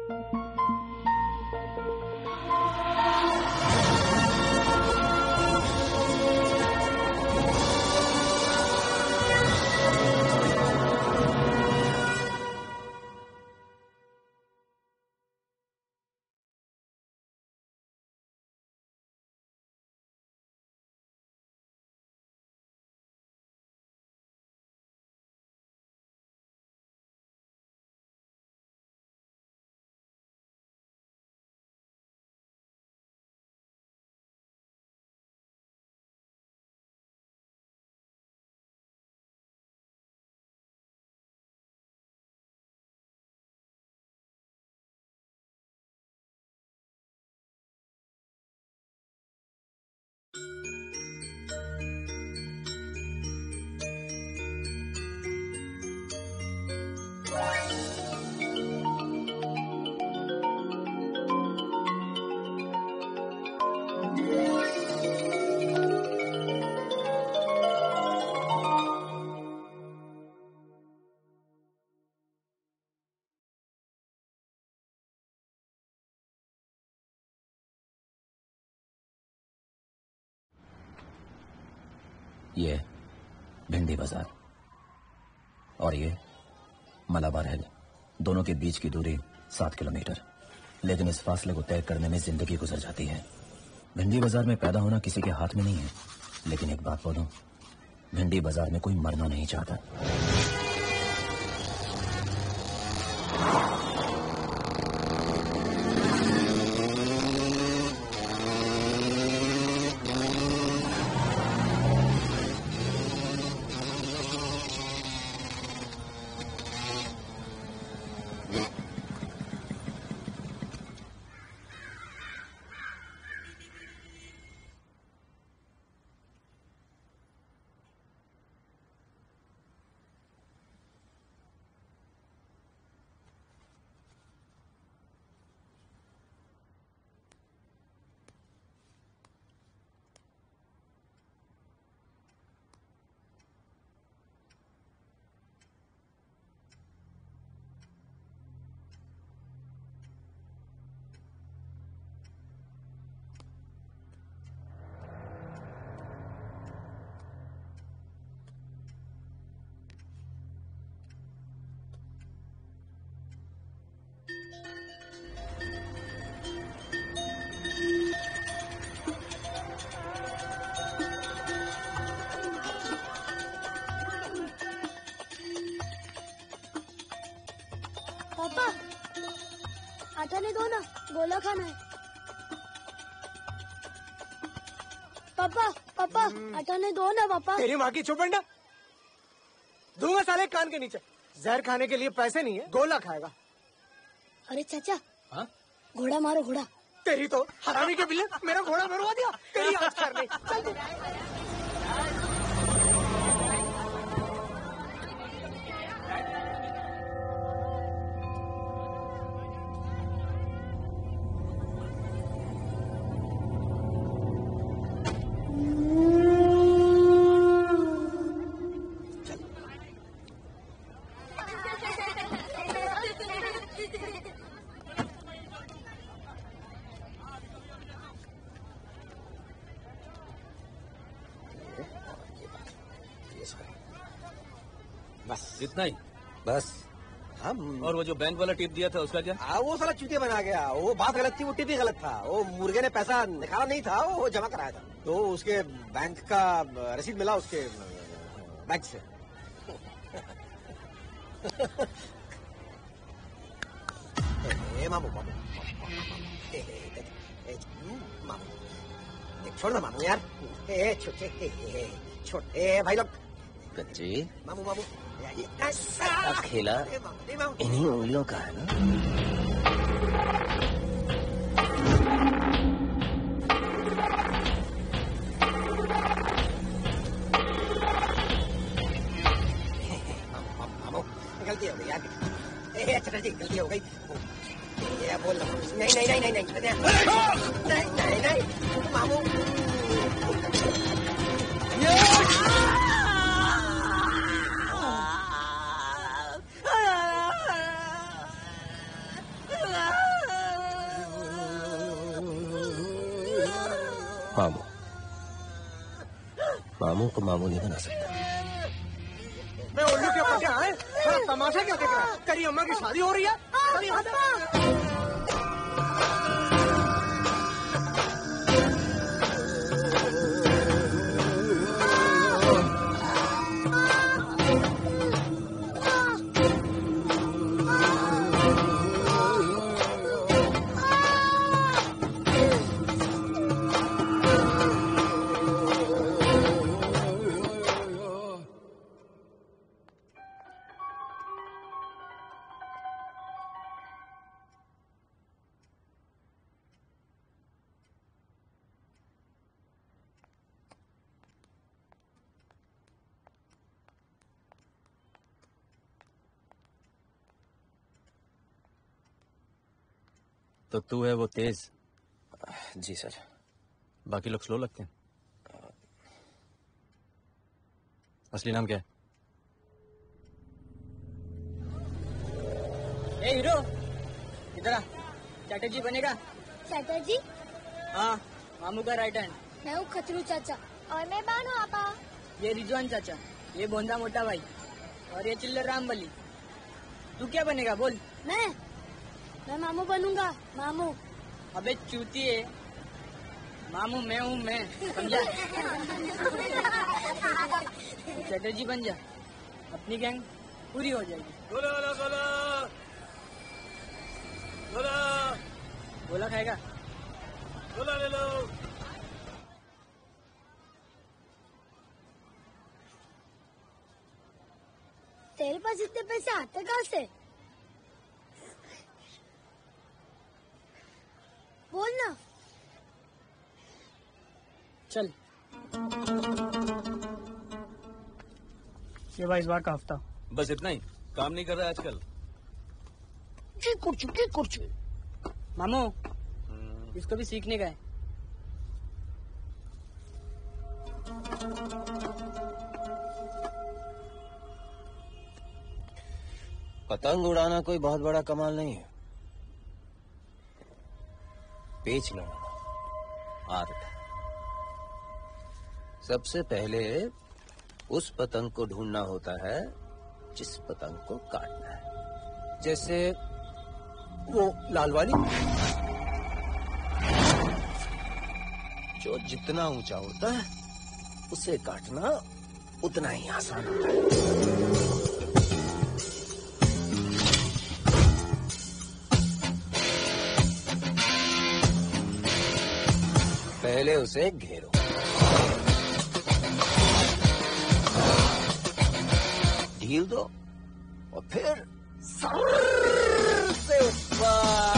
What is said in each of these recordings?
ये भिंडी बाजार और ये मलाबार हिल, दोनों के बीच की दूरी 7 किलोमीटर, लेकिन इस फासले को तय करने में जिंदगी गुजर जाती है। भिंडी बाजार में पैदा होना किसी के हाथ में नहीं है, लेकिन एक बात बोलूं, भिंडी बाजार में कोई मरना नहीं चाहता। पापा आटा नहीं दो ना, गोला खाना है। पापा पापा आटा नहीं दो ना पापा। तेरी माँ की चुपंडा दूंगा साले कान के नीचे। जहर खाने के लिए पैसे नहीं है, गोला खाएगा। अरे चाचा, हाँ? घोड़ा मारो घोड़ा। तेरी तो हरामी के बिल्ले मेरा घोड़ा मरवा दिया। तेरी आज करने चल तू। बस इतना ही बस हम। और वो जो बैंक वाला टिप दिया था उसका क्या? वो साला चूतिया बना गया। वो बात गलत थी, वो टिप ही गलत था। वो मुर्गे ने पैसा निकाला नहीं था, वो जमा कराया था। तो उसके बैंक का रसीद मिला उसके बैंक से। मामू मामू मामू छोड़ ना मामू यार। छोटे भाई लोग कच्ची मामू मामू खेला इन्हीं उंगलियों का है ना। गलती हो गई यार। चटर्जी गलती हो गई। ये बोल रहा हूँ। नहीं नहीं नहीं नहीं नहीं नहीं नहीं मामू। मामू, मामू को मामू नहीं बना सकता। मैं उल्लू के ऊपर क्या है? हाँ, तमाशा क्या देख रहा है? तेरी अम्मा की शादी हो रही है? अरे यहाँ पे। तो तू है वो तेज? जी सर। बाकी लोग स्लो लगते हैं। असली नाम क्या है? ए हीरो, इधर आ। चैटर्जी बनेगा? चैटर्जी? हाँ, मामू का राइट हैंड। मैं हूँ खतरू चाचा। और मैं बानू आपा। ये रिजवान चाचा, ये बोंदा मोटा भाई, और ये चिल्लर रामबली। तू क्या बनेगा बोल? मैं मामू बनूंगा। मामू। अबे चूती है, मामू मैं हूँ मैं, समझा? चैटर्जी बन जा, अपनी गैंग पूरी हो जाएगी। गोला गोला गोला गोला गोला खाएगा? गोला ले लो। तेरे पास इतने पैसे आते कहाँ से? बोल ना। चल। ये भाई इस बार का हफ्ता। बस इतना ही? काम नहीं कर रहा है आजकल? कुछ मामू, इसको भी सीखने का है। पतंग उड़ाना कोई बहुत बड़ा कमाल नहीं है। पेच लगाना आर्ट है। सबसे पहले उस पतंग को ढूंढना होता है जिस पतंग को काटना है। जैसे वो लाल वाली, जो जितना ऊंचा होता है उसे काटना उतना ही आसान होता है। पहले उसे घेरो, ढील दो और फिर सर से ऊपर।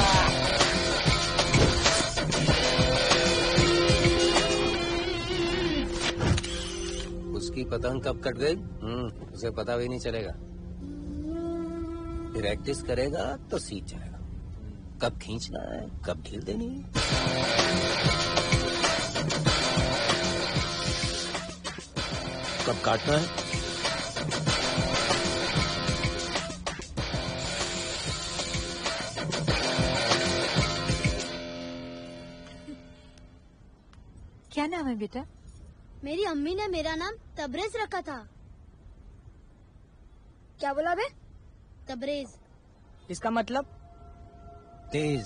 उसकी पतंग कब कट गई उसे पता भी नहीं चलेगा। प्रैक्टिस करेगा तो सीख जाएगा कब खींचना है, कब ढील देनी है, कब काटना है। क्या नाम है बेटा? मेरी अम्मी ने मेरा नाम तबरेज रखा था। क्या बोला बे? तबरेज। इसका मतलब? तेज।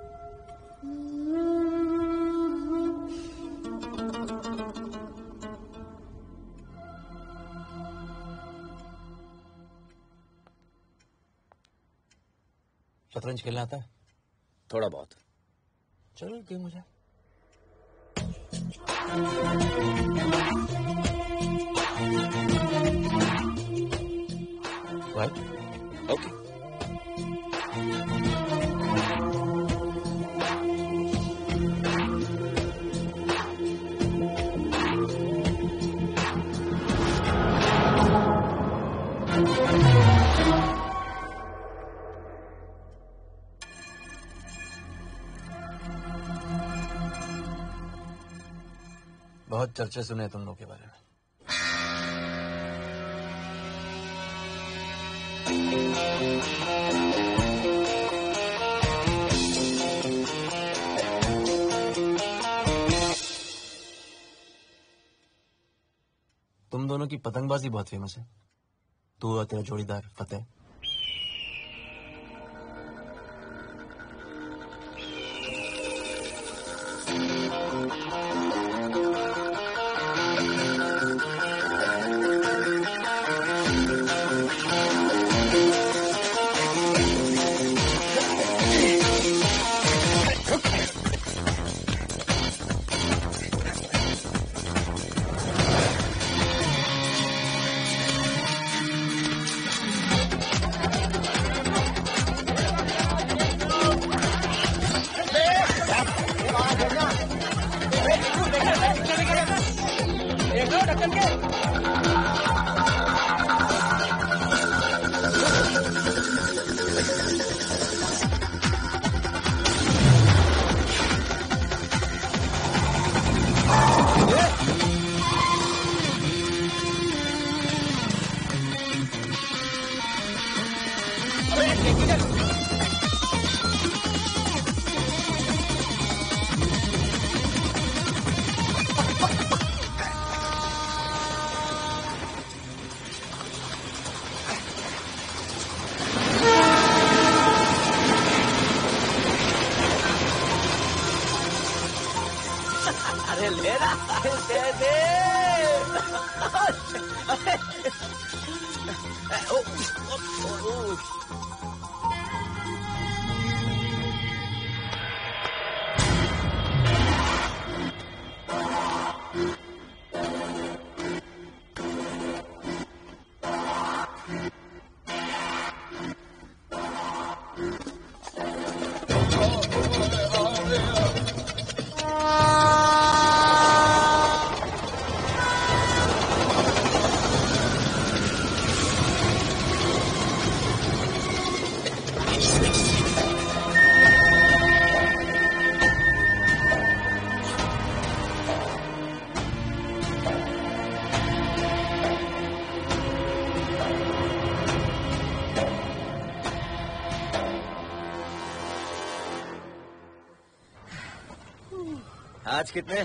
शतरंज खेलना आता है? थोड़ा बहुत। चलो गेम हो जाए। Right, okay. बहुत चर्चे सुने तुम लोग के बारे में। तुम दोनों की पतंगबाजी बहुत फेमस है, तू और तेरा जोड़ीदार फतेह। आज कितने?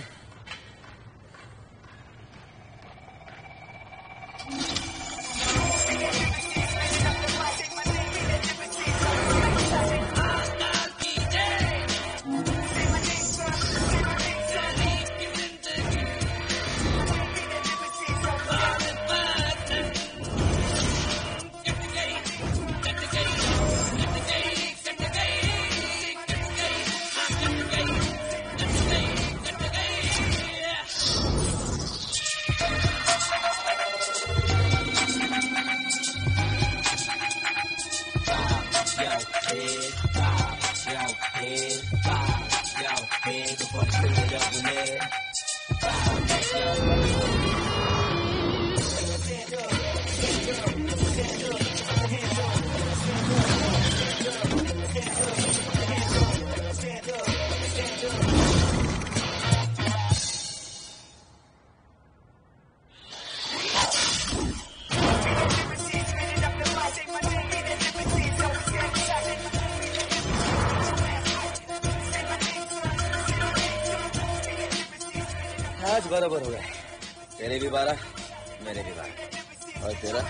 आज बराबर हो गए, तेरे भी 12 मेरे भी 12 और तेरा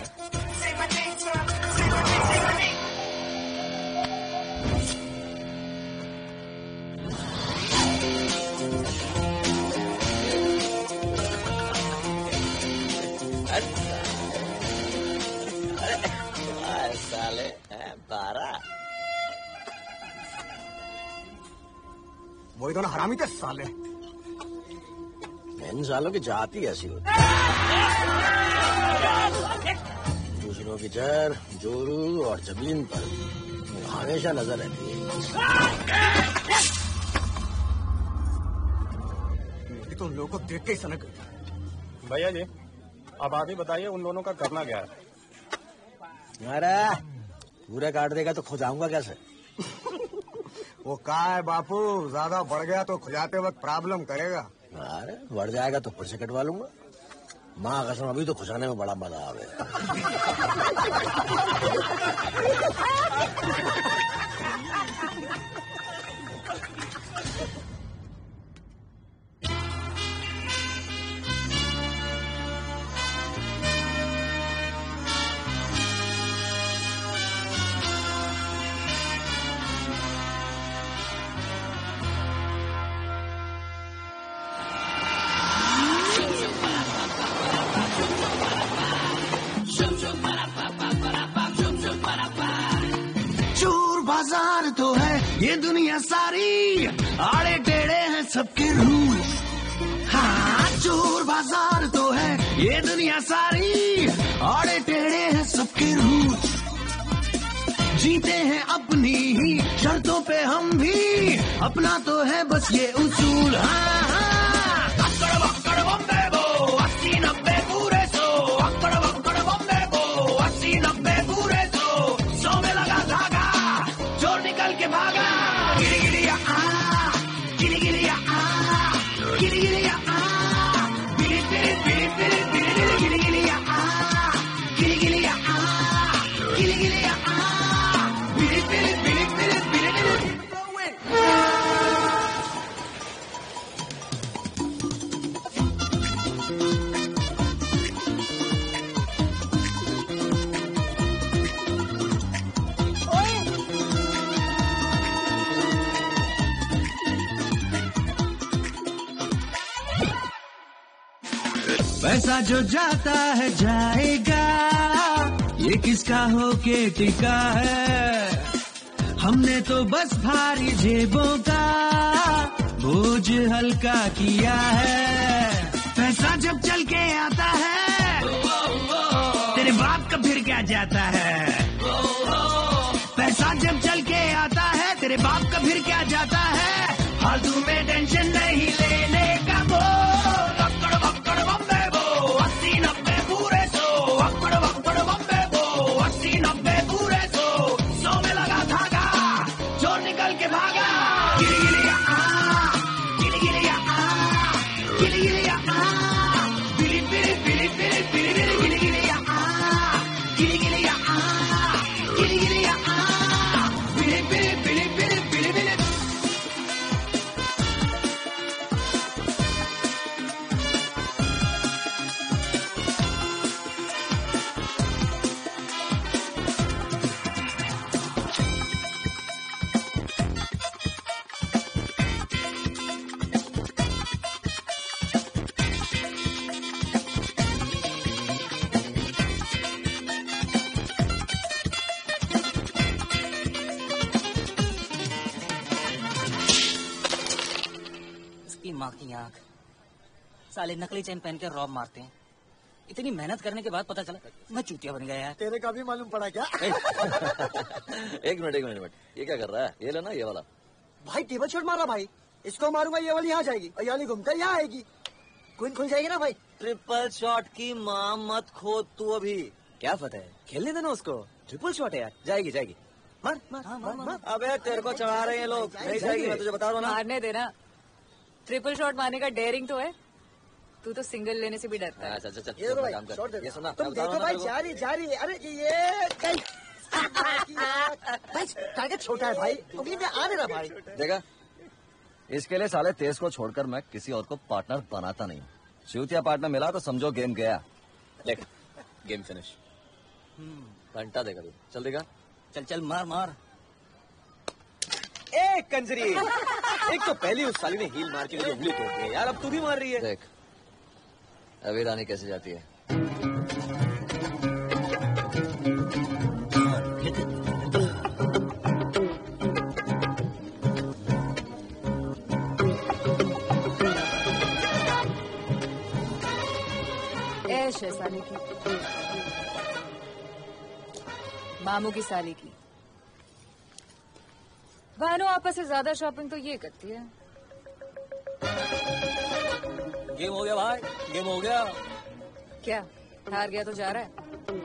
साले 12। वही दोनों हरामी थे साले। इन सालों की जाति ऐसी होती है, दूसरों की जर जोरू और जबीन पर हमेशा नजर रहती है। मेरी तो उन लोगों को देख के ही सनक गई। भैया जी, अब आगे बताइए उन दोनों का करना क्या है? अरे पूरे काट देगा तो खुजाऊंगा कैसे? वो कहा है बापू, ज्यादा बढ़ गया तो खुजाते वक्त प्रॉब्लम करेगा। अरे बढ़ जाएगा तो फिर से कटवा लूंगा। माँ कसम अभी तो खुशाने में बड़ा मजा आवे। ये दुनिया सारी आड़े टेढ़े हैं सबके रूल। हाँ चोर बाजार तो है ये दुनिया सारी आड़े टेढ़े हैं सबके रूल। जीते हैं अपनी ही शर्तों पे हम भी, अपना तो है बस ये उसूल। हाँ हाँ अक्कड़ बक्कड़ बम्बे बो 80-90 पूरे 100, अक्कड़ बक्कड़ बम्बे बो 80-90 पूरे 100। 100 में लगा धागा चोर निकल के भागा। गिरी गिरिया गिरी गिरिया गिरी गिरिया बिरी बिरी बिरी बिरी बिरी गिरी गिरिया गिरी गिरिया गिरी गिरिया बिरी बिरी बिरी बिरी बिरी। पैसा जो जाता है जाएगा, ये किसका हो के टिका है। हमने तो बस भारी जेबों का बोझ हल्का किया है। पैसा जब चल के आता है तेरे बाप का फिर क्या जाता है। पैसा जब चल के आता है तेरे बाप का फिर क्या जाता है। फालतू में टेंशन नहीं लेने का वो। अक्कड़ बक्कड़ बम्बे बो 80-90 पूरे 100, अक्कड़ बक्कड़ बम्बे बो 80-90 पूरे 100। 100 में लगा धागा चोर निकल के भागा। गिरी गिरिया गिरी गिरिया गिरी गिरिया बिरी बिरी बिरी बिरी बिरी बिरी गिरी गिरिया गिरी गिरिया गिरी गिरिया बिरी बिरी बिरी बिरी बिरी बिरी। इसकी माँ की आंख, साले नकली चेन पहन के रॉब मारते हैं। इतनी मेहनत करने के बाद पता चला मैं चूतिया बन गया यार। तेरे का भी मालूम पड़ा क्या? एक मिनट ये क्या कर रहा है। ये लेना ये वाला। भाई टेबल शॉट मारा भाई, इसको मारूंगा ये वाली यहाँ जाएगी और ये वाली घूमकर यहाँ आएगी। क्वीन खुल जाएगी ना भाई। ट्रिपल शॉट की माँ मत खोद तू अभी। क्या पता है, खेलने देना उसको। ट्रिपल शॉट है यार, जाएगी जाएगी। मार मार मार मार। अबे तेरे को चढ़ा रहे हैं लोग, नहीं जाएगी मैं तुझे बता रहा हूँ ना। मारने देना। ट्रिपल शॉट मारने का डेयरिंग तो है, तू तो सिंगल लेने से भी डरता है। चल ये लो भाई, काम शॉट कर। दे। ये सुना तुम देखो भाई, जा रही। अरे ये भाई टारगेट छोटा है भाई, उंगली में आ नहीं रहा भाई। देखा, इसके लिए साले तेज को छोड़कर मैं किसी और को पार्टनर बनाता नहीं। चूतिया पार्टनर मिला तो समझो गेम गया। देख गेम फिनिश। घंटा देगा तू। चल देगा। चल चल मार मार। एक कंजरी, एक तो पहली उस साली ने हील मार के मुझे उंगली तोड़ दी है यार, अब तू भी मार रही है। देख अभी रानी कैसे जाती है। ऐश है साले की, मामू की साली की। बहनों आपस से ज्यादा शॉपिंग तो ये करती है। गेम हो गया भाई, गेम हो गया। क्या हार गया तो जा रहा है?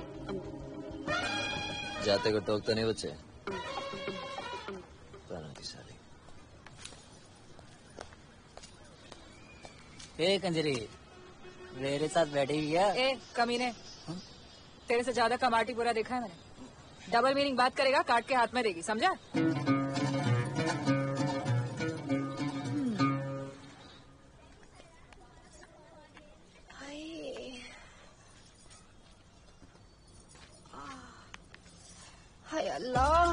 जाते को टोकते नहीं बच्चे। रानी की साली। ए कंजरी, मेरे साथ बैठी हुई है। ए कमीने, तेरे से ज्यादा कमाटी बुरा देखा है मैंने। डबल मीनिंग बात करेगा, काट के हाथ में देगी, समझा? हाय अल्लाह,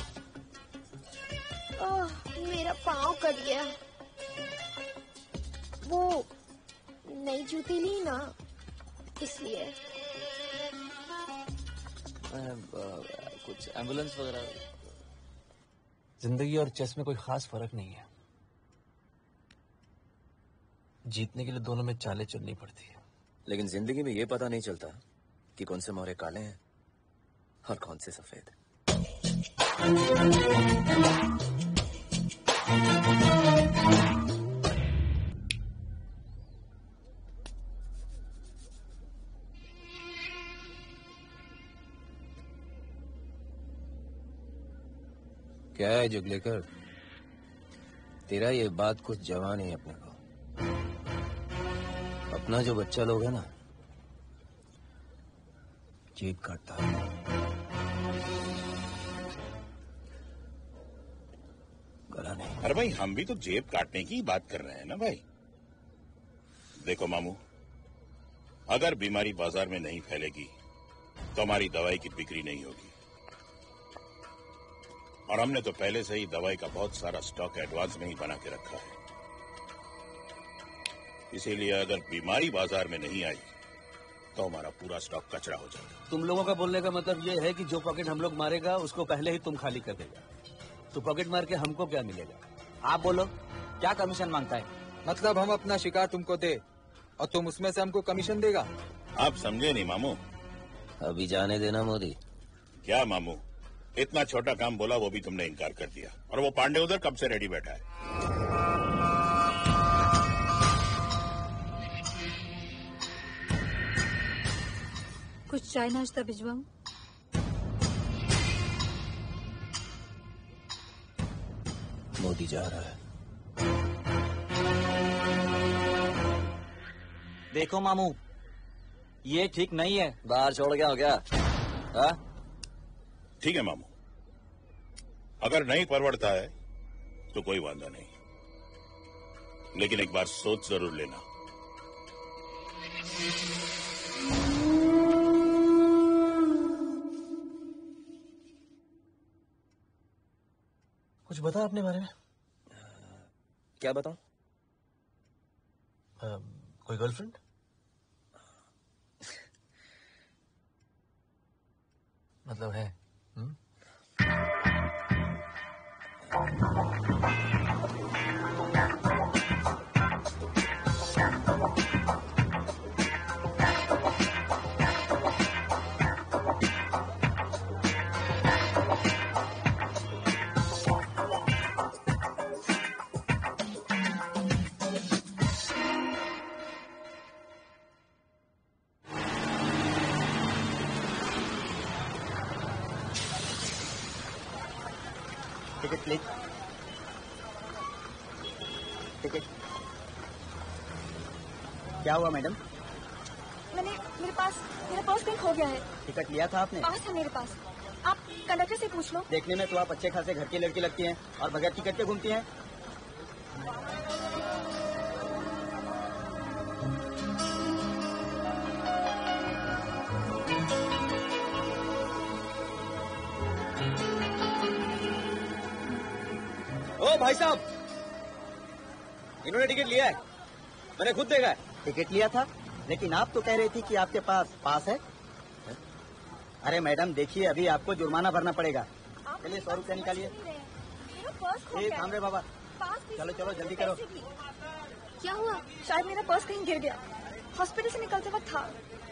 मेरा पाँव कट गया। वो नई जूती ली ना, इसलिए। कुछ एम्बुलेंस वगैरह। जिंदगी और चेस में कोई खास फर्क नहीं है। जीतने के लिए दोनों में चालें चलनी पड़ती है। लेकिन जिंदगी में ये पता नहीं चलता कि कौन से मोहरे काले हैं और कौन से सफेद। क्या है जुगलेकर, तेरा ये बात कुछ जवान है अपने को। अपना जो बच्चा लोग है ना, जीभ काटता है। गला नहीं। अरे भाई, हम भी तो जेब काटने की बात कर रहे हैं ना भाई। देखो मामू, अगर बीमारी बाजार में नहीं फैलेगी तो हमारी दवाई की बिक्री नहीं होगी। और हमने तो पहले से ही दवाई का बहुत सारा स्टॉक एडवांस में ही बना के रखा है। इसीलिए अगर बीमारी बाजार में नहीं आई तो हमारा पूरा स्टॉक कचरा हो जाएगा। तुम लोगों का बोलने का मतलब ये है कि जो पॉकेट हम लोग मारेगा उसको पहले ही तुम खाली कर देगा। तो पॉकेट मार के हमको क्या मिलेगा? आप बोलो, क्या कमीशन मांगता है? मतलब हम अपना शिकार तुमको दे और तुम उसमें से हमको कमीशन देगा? आप समझे नहीं मामू। अभी जाने देना मोदी। क्या मामू, इतना छोटा काम बोला वो भी तुमने इनकार कर दिया। और वो पांडे उधर कब से रेडी बैठा है। कुछ चाय नाश्ता भिजवाऊं? मोदी जा रहा है। देखो मामू, ये ठीक नहीं है। बाहर छोड़ गया हो क्या? हाँ? ठीक है मामू, अगर नहीं परवड़ता है तो कोई वांदा नहीं, लेकिन एक बार सोच जरूर लेना। कुछ बता अपने बारे में। क्या बताऊं? कोई गर्लफ्रेंड? मतलब है? Ticket please. टिकट। क्या हुआ मैडम? मेरे पर्स कहीं खो गया है। टिकट लिया था आपने? पास है मेरे पास। आप कंडक्टर से पूछ लो। देखने में तो आप अच्छे खासे घर की लड़की लगती हैं और बगैर टिकट के घूमती हैं। ओ भाई साहब, इन्होंने टिकट लिया है, मैंने खुद देखा है। टिकट लिया था, लेकिन आप तो कह रही थी कि आपके पास है। अरे मैडम देखिए, अभी आपको जुर्माना भरना पड़ेगा। चलिए 100 रुपया निकालिए। थाम रे बाबा, चलो चलो जल्दी करो। क्या हुआ? शायद मेरा पर्स कहीं गिर गया। हॉस्पिटल से निकलते वक्त था।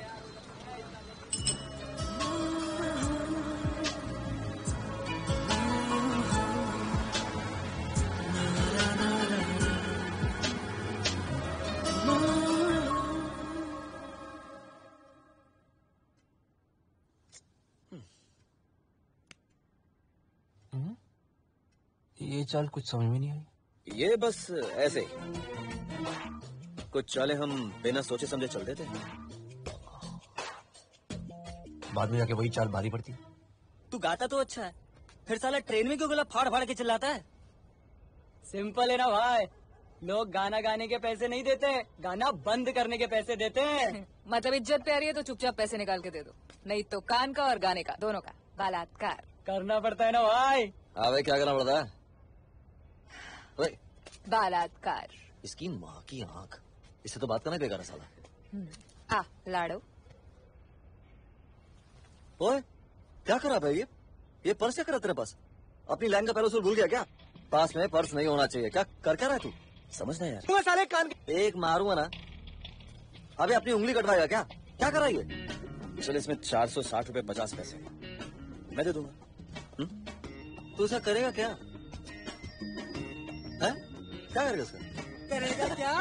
ये चाल कुछ समझ में नहीं आई। ये बस ऐसे ही कुछ चाले हम बिना सोचे समझे चल देते हैं, बाद में जाके वही चाल भारी पड़ती। तू गाता तो अच्छा है, फिर साला ट्रेन में क्यों गला फाड़ फाड़ के चिल्लाता है? सिंपल है ना भाई, लोग गाना गाने के पैसे नहीं देते, गाना बंद करने के पैसे देते हैं। मतलब इज्जत प्यारी है तो चुपचाप पैसे निकाल के दे दो, नहीं तो कान का और गाने का दोनों का बलात्कार करना पड़ता है ना भाई। हाँ भाई, क्या करना पड़ता है? बलात्कार। इसकी माँ की आंख, इससे तो बात करना बेकार है साला। आ लाड़ो। ओए क्या करा भाई? ये पर्स क्या करा तेरे पास? अपनी लाइन का पहले उसूल भूल गया क्या? पास में पर्स नहीं होना चाहिए। क्या कर रहा है तू? समझना यार। तू साले कान एक मारूंगा ना। अबे अपनी उंगली कटवाएगा क्या? क्या कर रहा है ये? चल इसमें 460 रुपए 50 पैसे मैं दे दूंगा। तू ऐसा करेगा क्या? है? क्या करेगा उसका? करेगा क्या?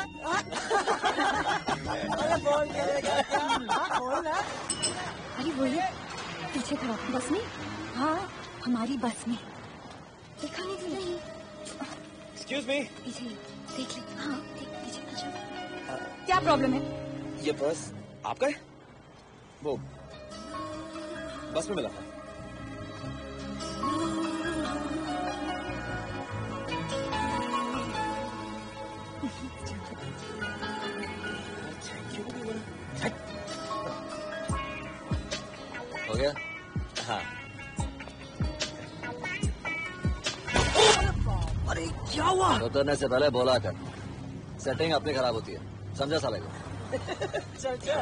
अरे बोल करेगा क्या? बोल ना। अरे बोलिए पीछे खड़ा बस में। हाँ हमारी बस में। देखा नहीं? Excuse me. पीछे देख ले। हाँ देख पीछे पीछे। क्या प्रॉब्लम है? ये पर्स आपका है? वो बस में मिला था। हो गया? हाँ। अरे क्या हुआ? उतरने से पहले बोला कर। सेटिंग अपनी खराब होती है, समझा साले को? चल चल।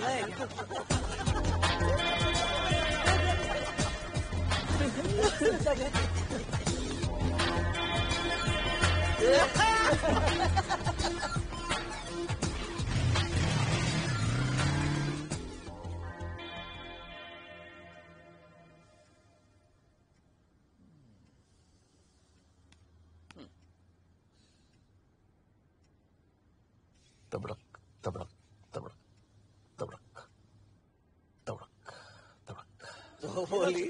तबड़क तबड़क तबड़क तबड़क तबड़क तबड़क। तो बोली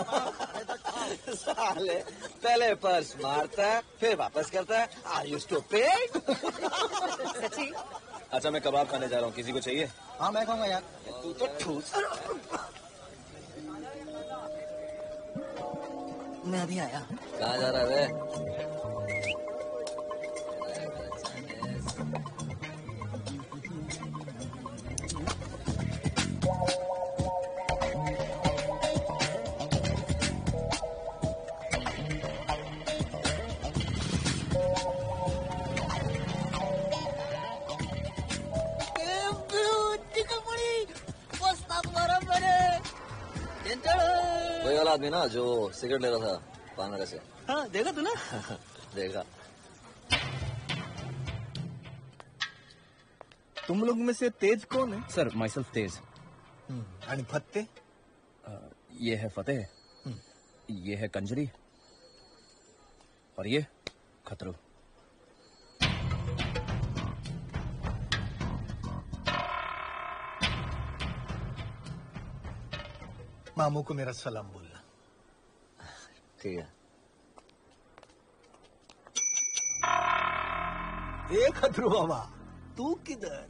साले पहले पर्स मारता है फिर वापस करता है। Are you stupid? सच्ची? अच्छा मैं कबाब खाने जा रहा हूँ, किसी को चाहिए? हाँ मैं कहूँगा यार। तू तो ठूस। मैं अभी आया। कहाँ जा रहा है? वही वाला आदमी ना जो सिगरेट ले रहा था पान वाले से। हाँ देखा तू ना? देखा। तुम लोग में से तेज कौन है? सर माई सेल्फ तेज। आणि फत्ते? ये है फतेह, ये है कंजरी और ये खतरू। मामू को मेरा सलाम बोलना। ठीक है। ए खतरू बाबा तू किधर?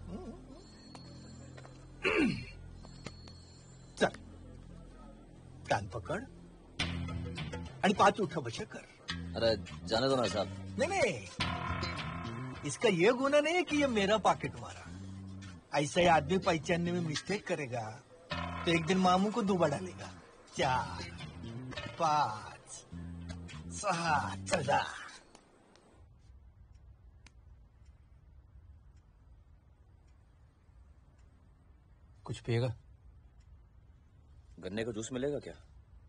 चल कान पकड़ आणि 5 उठा बशे कर। अरे जाने दो ना साहब। नहीं नहीं, इसका ये गुना नहीं है कि ये मेरा पॉकेट मारा। ऐसा ही आदमी पहचानने में मिस्टेक करेगा तो एक दिन मामू को दुबा डालेगा। 4 5 6 चल जा। कुछ पिएगा? गन्ने का जूस मिलेगा क्या?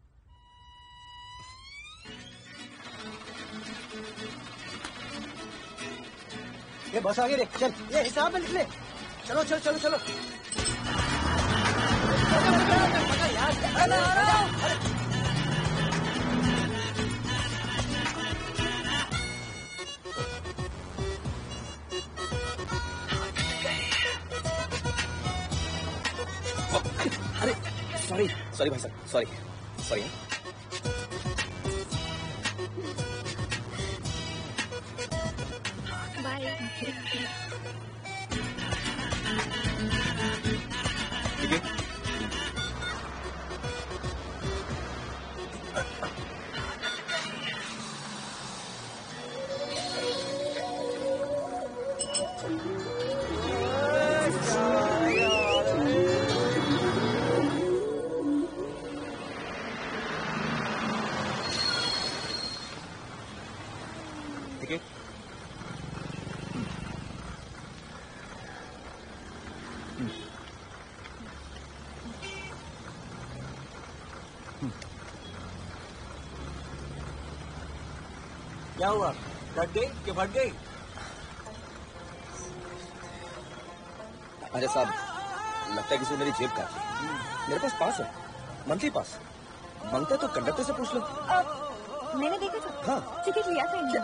ये बस आगे रे, चल ये हिसाब में निकले। चलो चलो चलो चलो। अरे सॉरी सॉरी भाई साहब, सॉरी सॉरी। बाय। ठीक है। ठीक है। क्या हुआ? कट गई कि फट गई? अरे साहब, लगता है किसी ने मेरी जेब काट ली। मेरे पास पास है, मंथली पास। मांगता है तो कंडक्टर से पूछ लो। मैंने देखा था। हाँ। टिकट लिया था इनने।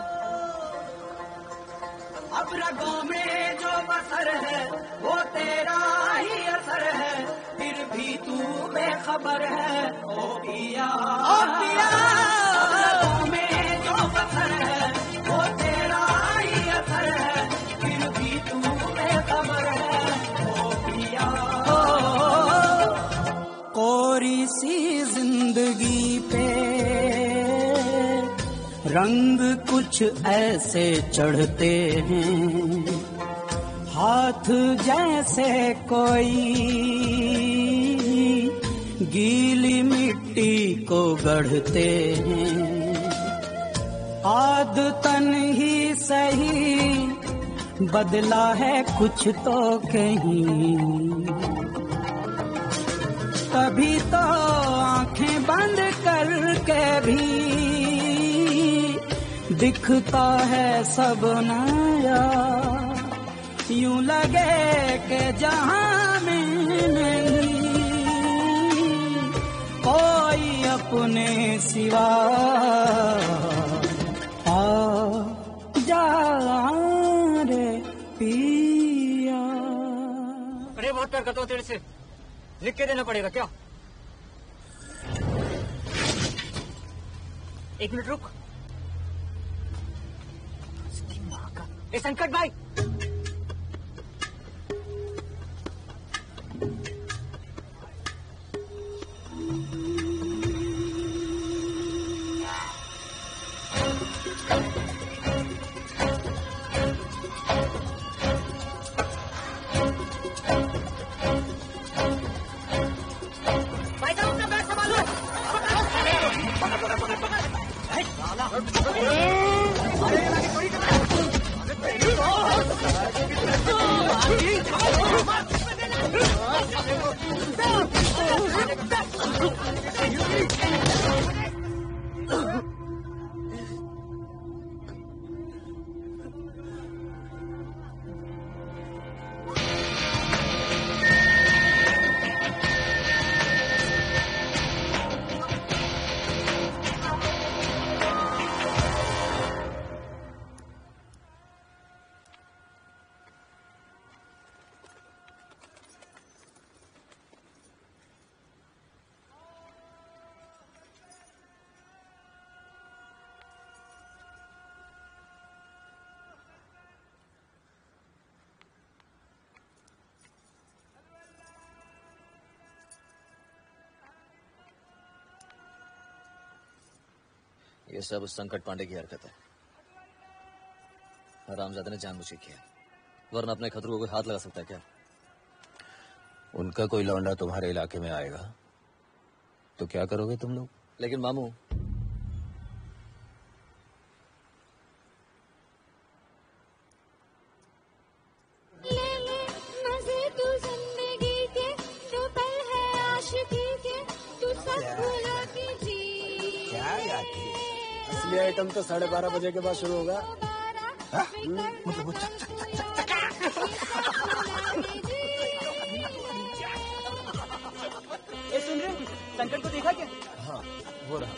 अब रगों में जो बसर है वो तेरा ही असर है, फिर भी तू बेखबर है ओ पिया। अब रगों में जो बसर है वो तेरा ही असर है, फिर भी तू बेखबर है ओ पिया। कोरी सी जिंदगी पे रंग कुछ ऐसे चढ़ते हैं, हाथ जैसे कोई गीली मिट्टी को गढ़ते हैं। आदतन ही सही बदला है कुछ तो कहीं, तभी तो आंखें बंद करके भी दिखता है सब नया। यूं लगे कि जहां में नहीं कोई अपने सिवा। आ जा रे पिया। अरे बहुत प्यार करता हूँ तेरे से, लिख के देना पड़ेगा क्या? एक मिनट रुक। ए संकट भाई, ये सब उस संकट पांडे की हरकत है। हरामजादे ने जानबूझ के किया, वरना अपने खतरों को कोई हाथ लगा सकता है क्या? उनका कोई लौंडा तुम्हारे इलाके में आएगा तो क्या करोगे तुम लोग? लेकिन मामू, असली आइटम तो 12:30 बजे के बाद शुरू होगा। मतलब वो चक चक चक चक चक। ए सुन रहे हो? संकट को देखा क्या? हाँ, वो रहा।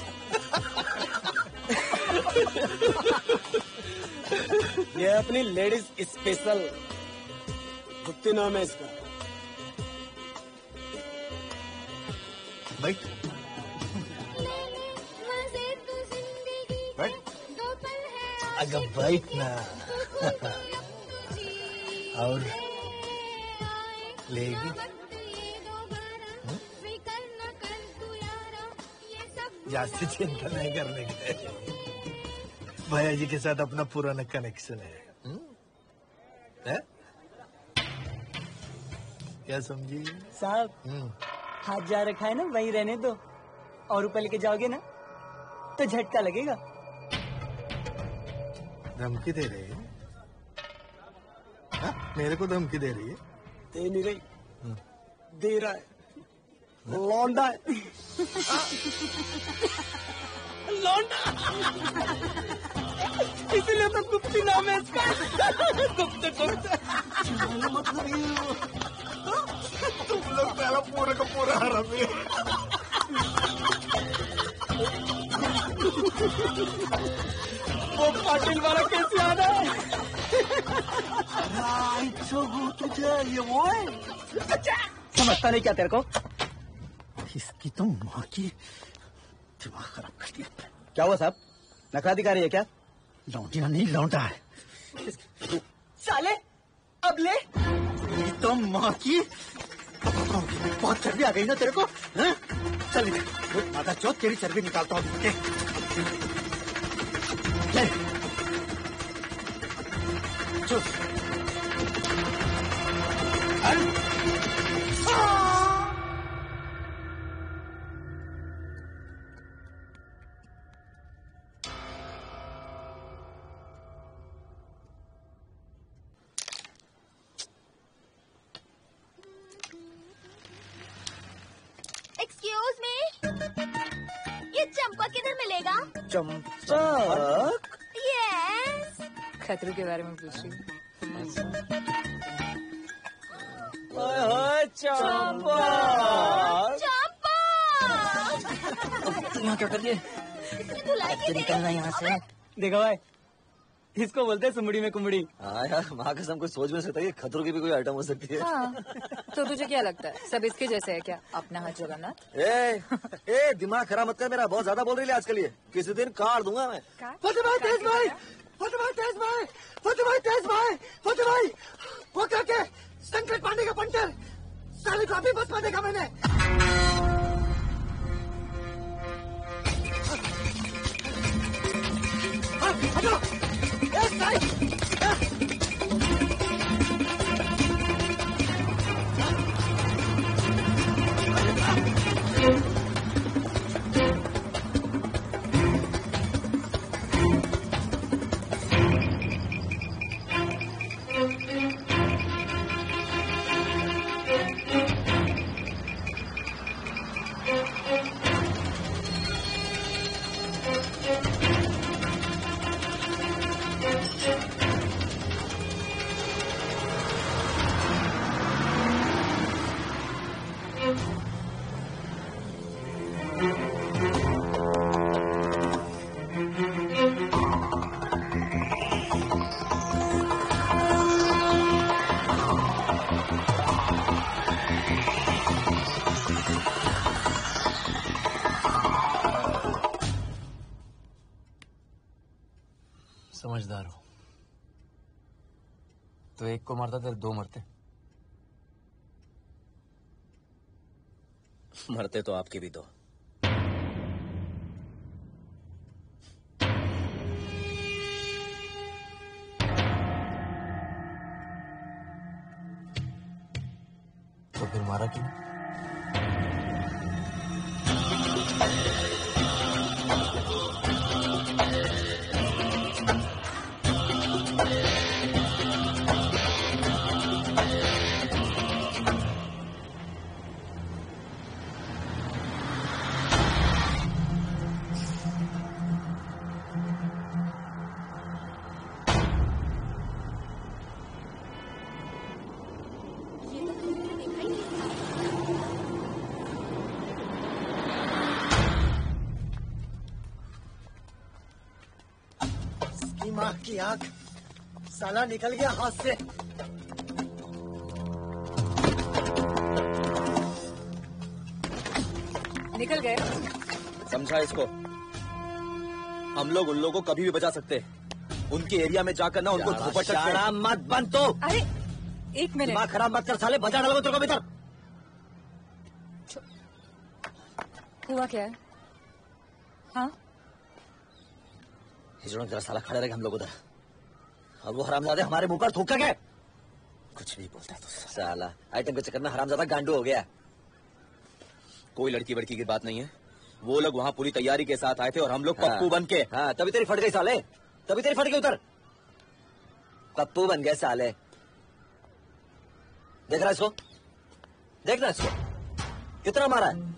ये अपनी लेडीज स्पेशल गुप्ती नाम है इसका। बैठ अगर बैठ ना। और लेगी ज्यादा चिंता नहीं करने की, भैया जी के साथ अपना पुराना कनेक्शन है? क्या समझी साहब? हाथ जा रखा है ना, वहीं रहने दो, और ऊपर लेके जाओगे ना तो झटका लगेगा। धमकी दे रही है? मेरे को धमकी दे रही है? दे नहीं रही, दे रहा है, लौंडा है। लौंडा। इसीलिए तो गुप्ती नाम है इसका। गुप्त गुप्त। तुम लोग पहला पूरा का पूरा हरामी हो। वो पाटिल वाला कैसे याद है? तुझे ये वो है? समझता नहीं क्या तेरे को? इसकी तो माँ की दिमाग खराब कर दिया। क्या हुआ साहब, नखरा दिखा रही है क्या? लौटिया नहीं लौटा है। साले अब ले। ये तो माँ की बहुत चर्बी आ गई ना तेरे को, हाँ? चल इधर, माता चौथ तेरी चर्बी निकालता हूँ। चल एक्सक्यूज मी, ये चंपा किधर मिलेगा? चंपक? यस। खतरों के बारे में पूछ रही हूँ। चंपा। चंपा। तू यहाँ क्या कर रही है? धुलाई की निकलना यहाँ से। देखो भाई, इसको बोलते हैं सुमड़ी में कुमड़ी। हाँ यार, माँ कसम कोई सोच भी नहीं सकता कि खतरों की भी कोई आइटम हो सकती है। हाँ, तो तुझे क्या लगता है सब इसके जैसे है क्या? अपना हाथ जगन्नाथ। ए दिमाग खराब मत कर मेरा, बहुत ज्यादा बोल रही है आजकल ये। किसी दिन काट दूंगा मैं। फतेह भाई, तेज भाई, फतेह भाई, तेज भाई, फतेह भाई, तेज भाई, फतेह भाई, वो क्या के संकट पांडे का पंचर साले को अभी बस में देखा मैंने। हटो, एक साइड। समझदार हो तो एक को मारता तेरे दो मरते। मरते तो आपके भी दो। तो फिर मारा क्यों? माँ की आंख साला निकल गया हाथ से। निकल गए। समझा इसको? हम लोग उन लोगों को कभी भी बचा सकते। उनके एरिया में जाकर ना उनको धोपट शराब मत बंद तो। अरे एक मिनट, दिमाग खराब मत कर साले, बचा डालो तेरे को भीतर। हुआ क्या है? हाँ हिजड़ों की तरह साला खड़े रहे हम लोग उधर, और वो हरामजादे हमारे मुंह पर थूक कर गए। कुछ भी बोलता है तो साला आइटम के चक्कर में हरामजादा गांडू हो गया। कोई लड़की वड़की की बात नहीं है, वो लोग वहाँ पूरी तैयारी के साथ आए थे और हम लोग पप्पू बन के। हाँ तभी तेरी फट गई साले, तभी तेरी फट गई उधर। पप्पू बन गए साले। देख रहा इसको, देखना इसको कितना मारा है,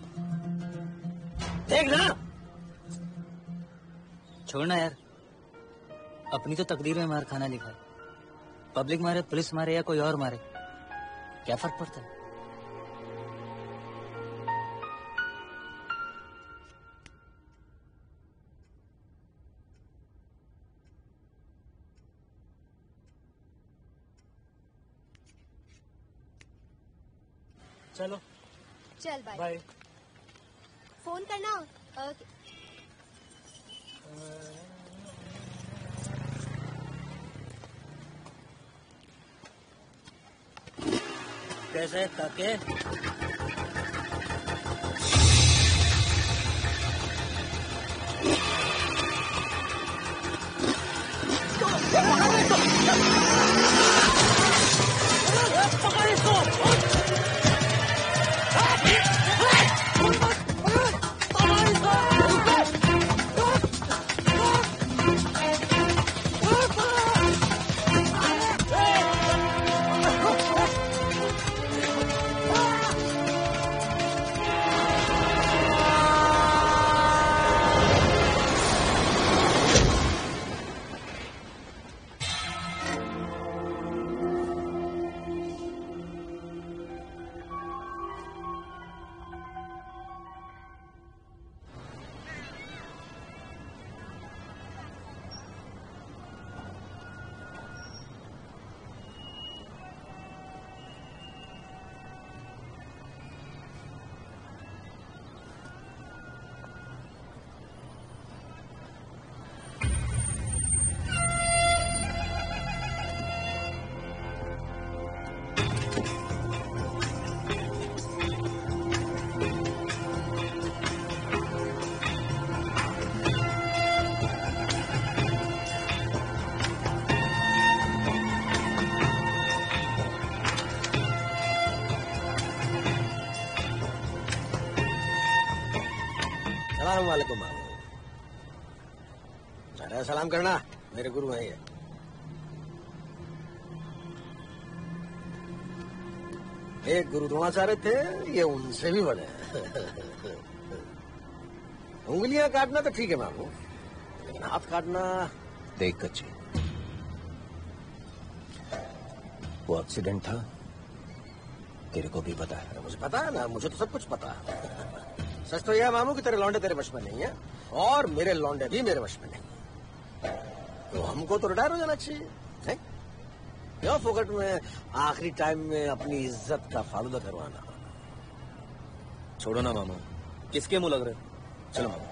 देखना। छोड़ना यार, अपनी तो तकदीर में मार खाना लिखा है। पब्लिक मारे, पुलिस मारे या कोई और मारे, क्या फर्क पड़ता है? चलो चल बाय। बाय। फोन करना। ओके। कैसे काके? वालेकुम मामू। ज़रा सलाम करना, मेरे गुरु हैं ये। एक गुरु द्रोणाचार्य थे, ये उनसे भी बड़े हैं। उंगलियां काटना तो ठीक है मामू, लेकिन हाथ काटना। देख कच्ची, वो एक्सीडेंट था, तेरे को भी पता है। मुझे पता है ना, मुझे तो सब कुछ पता है। सच तो यह है मामू कि तेरे लौंडे तेरे वश में नहीं है, और मेरे लौंडे भी मेरे वश में नहीं। तो हमको तो रिटायर हो जाना चाहिए, है? क्यों फोकट में आखिरी टाइम में अपनी इज्जत का फालूदा करवाना। छोड़ो ना मामा, किसके मुंह लग रहे? चलो मामा।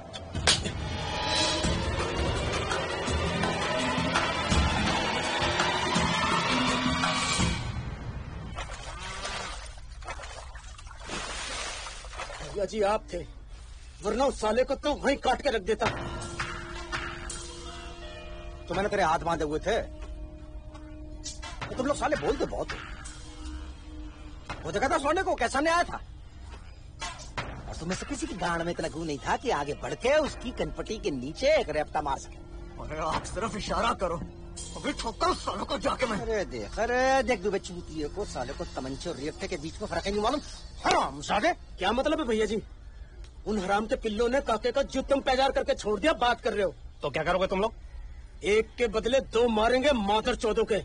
जी आप थे, वरना उस साले को तो वहीं काट के रख देता। तो मैंने तेरे हाथ बांधे हुए थे। तो तुम लोग साले बोलते बहुत हो। वो देखा था सोने को कैसा नहीं आया था, और तुम्हें से किसी की गांड में इतना गू नहीं था कि आगे बढ़ के उसकी कनपटी के नीचे एक रेपटा मार सके। अरे आप सिर्फ इशारा करो, अभी ठोकर सालों को जाके मैं। अरे देख दुबे चूतिए को, साले को तमंचे और रेपटे के बीच में फर्क नहीं मालूम। हरामजादे, क्या मतलब है भैया जी? उन हराम के पिल्लों ने काके का जुत्तम पैजार करके छोड़ दिया, बात कर रहे हो? तो क्या करोगे तुम लोग? एक के बदले दो मारेंगे, मादर चौदों के।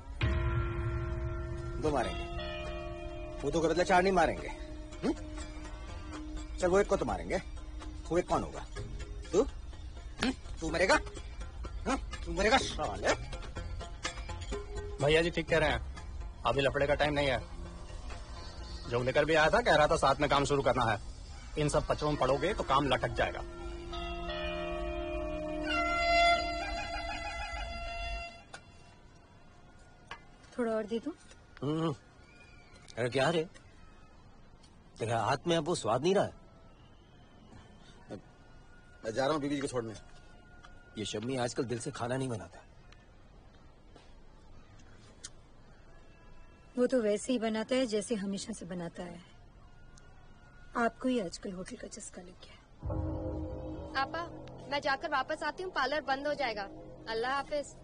दो मारेंगे, वो दो के बदले चार नहीं मारेंगे। चल वो एक को तो मारेंगे। वो एक कौन होगा? तू? तू मरेगा? तू मरेगा साले। भैया जी ठीक कह रहे हैं, अभी लफड़े का टाइम नहीं है। जो लेकर भी आया था, कह रहा था साथ में काम शुरू करना है। इन सब पचड़ों में पड़ोगे तो काम लटक जाएगा। थोड़ा और दे दूं? अरे क्या रे, तेरे हाथ में अब वो स्वाद नहीं रहा है। मैं जा रहा हूँ बीबी को छोड़ने। ये शम्मी आजकल दिल से खाना नहीं बनाता। वो तो वैसे ही बनाता है जैसे हमेशा से बनाता है। आपको ही आजकल होटल का चस्का लग गया। आपा, मैं जाकर वापस आती हूँ, पार्लर बंद हो जाएगा। अल्लाह हाफिज।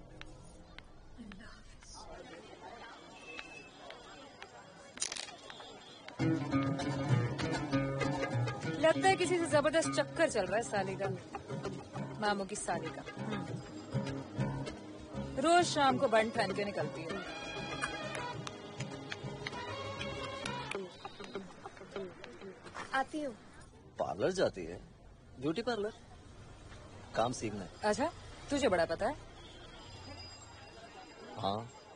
लगता है किसी से जबरदस्त चक्कर चल रहा है साले का, मामू की साली का। रोज शाम को बंद पहन के निकलती है। आती हूँ। पार्लर जाती है? Beauty parlour? काम सीखना है। अच्छा, तुझे बड़ा पता है? हाँ।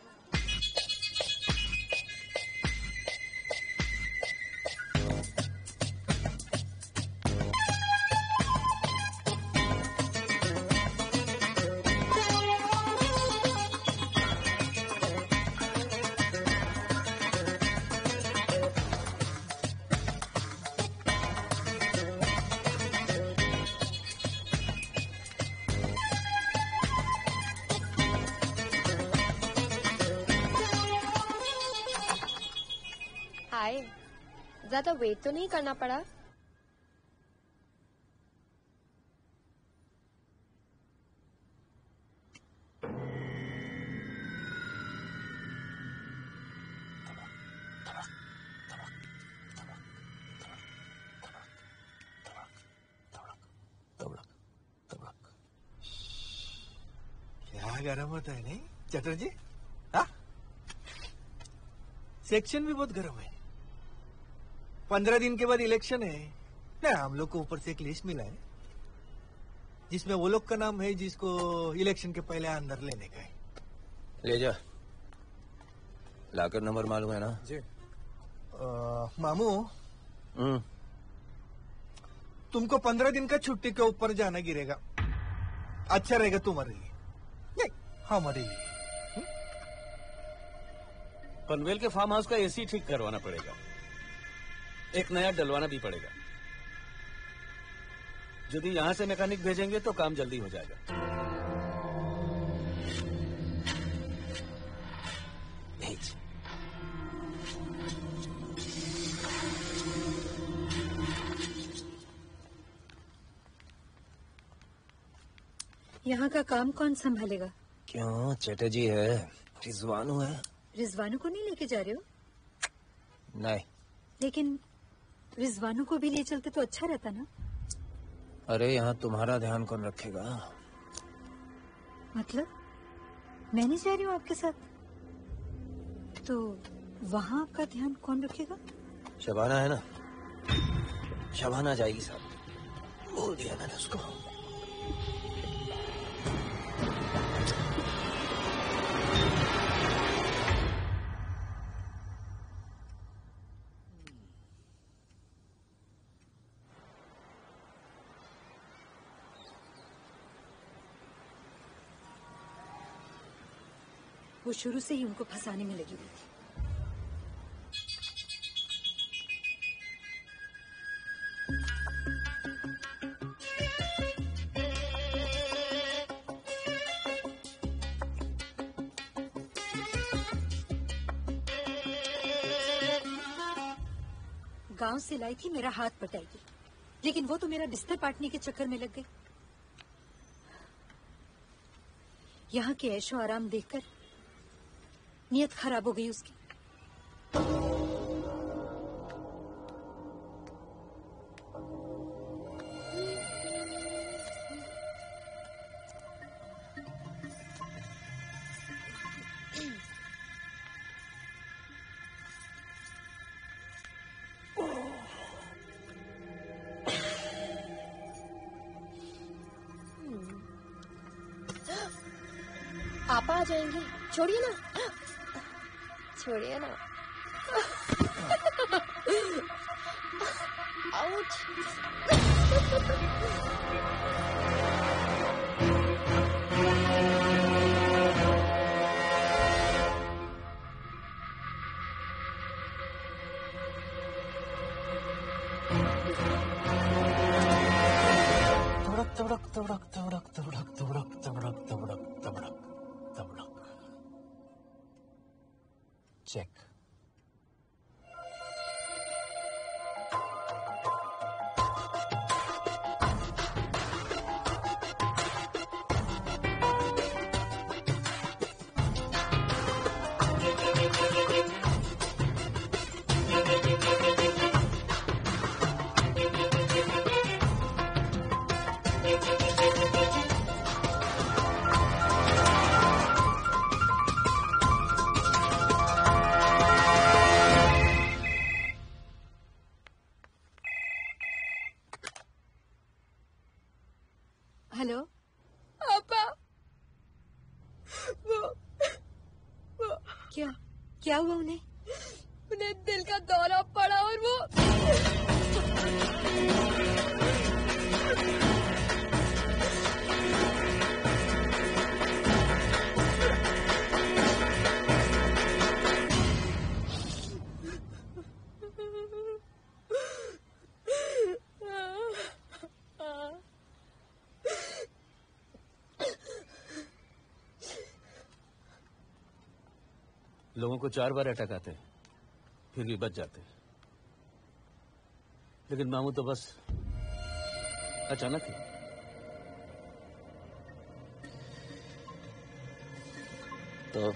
हाय, ज्यादा वेट तो नहीं करना पड़ा? क्या गर्म होता है नहीं चटर्जी? हाँ, सेक्शन भी बहुत गर्म है। 15 दिन के बाद इलेक्शन है ना, हम लोग को ऊपर से एक लिस्ट मिला है जिसमें वो लोग का नाम है जिसको इलेक्शन के पहले अंदर लेने का है। ले जा। लाकर नंबर मालूम है ना? जी। मामू, तुमको 15 दिन का छुट्टी के ऊपर जाना गिरेगा। अच्छा रहेगा तुम्हारे लिए, नहीं हमारे लिए। पनवेल के फार्म हाउस का एसी ठीक करवाना पड़ेगा, एक नया डलवाना भी पड़ेगा। यदि यहां से मैकेनिक भेजेंगे तो काम जल्दी हो जाएगा। भेज। यहाँ का काम कौन संभालेगा? क्यों, चटर्जी है, रिजवानू है। रिजवानू को नहीं लेके जा रहे हो? नहीं। लेकिन रिजवानू को भी ले चलते तो अच्छा रहता ना। अरे यहाँ तुम्हारा ध्यान कौन रखेगा? मतलब मैं नहीं जा रही हूँ आपके साथ, तो वहाँ आपका ध्यान कौन रखेगा? शबाना है ना, शबाना जाएगी साथ, बोल दिया मैंने उसको। वो शुरू से ही उनको फंसाने में लगी हुई थी। गांव से लाई थी, मेरा हाथ पटाएगी, लेकिन वो तो मेरा बिस्तर पाटने के चक्कर में लग गई। यहाँ के ऐशो आराम देखकर नियत खराब हो गई उसकी। पापा आ जाएंगे, छोड़िए ना, छोड़िए ना। आउच। तबड़क तबड़क तबड़क तबड़क तबड़क तबड़क तबड़क तबड़क तबड़क। चेक। क्या हुआ उन्हें? उन्हें दिल का दौरा पड़ा और वो लोगों को 4 बार अटैक आते हैं, फिर भी बच जाते हैं। लेकिन मामू तो बस अचानक ही। तो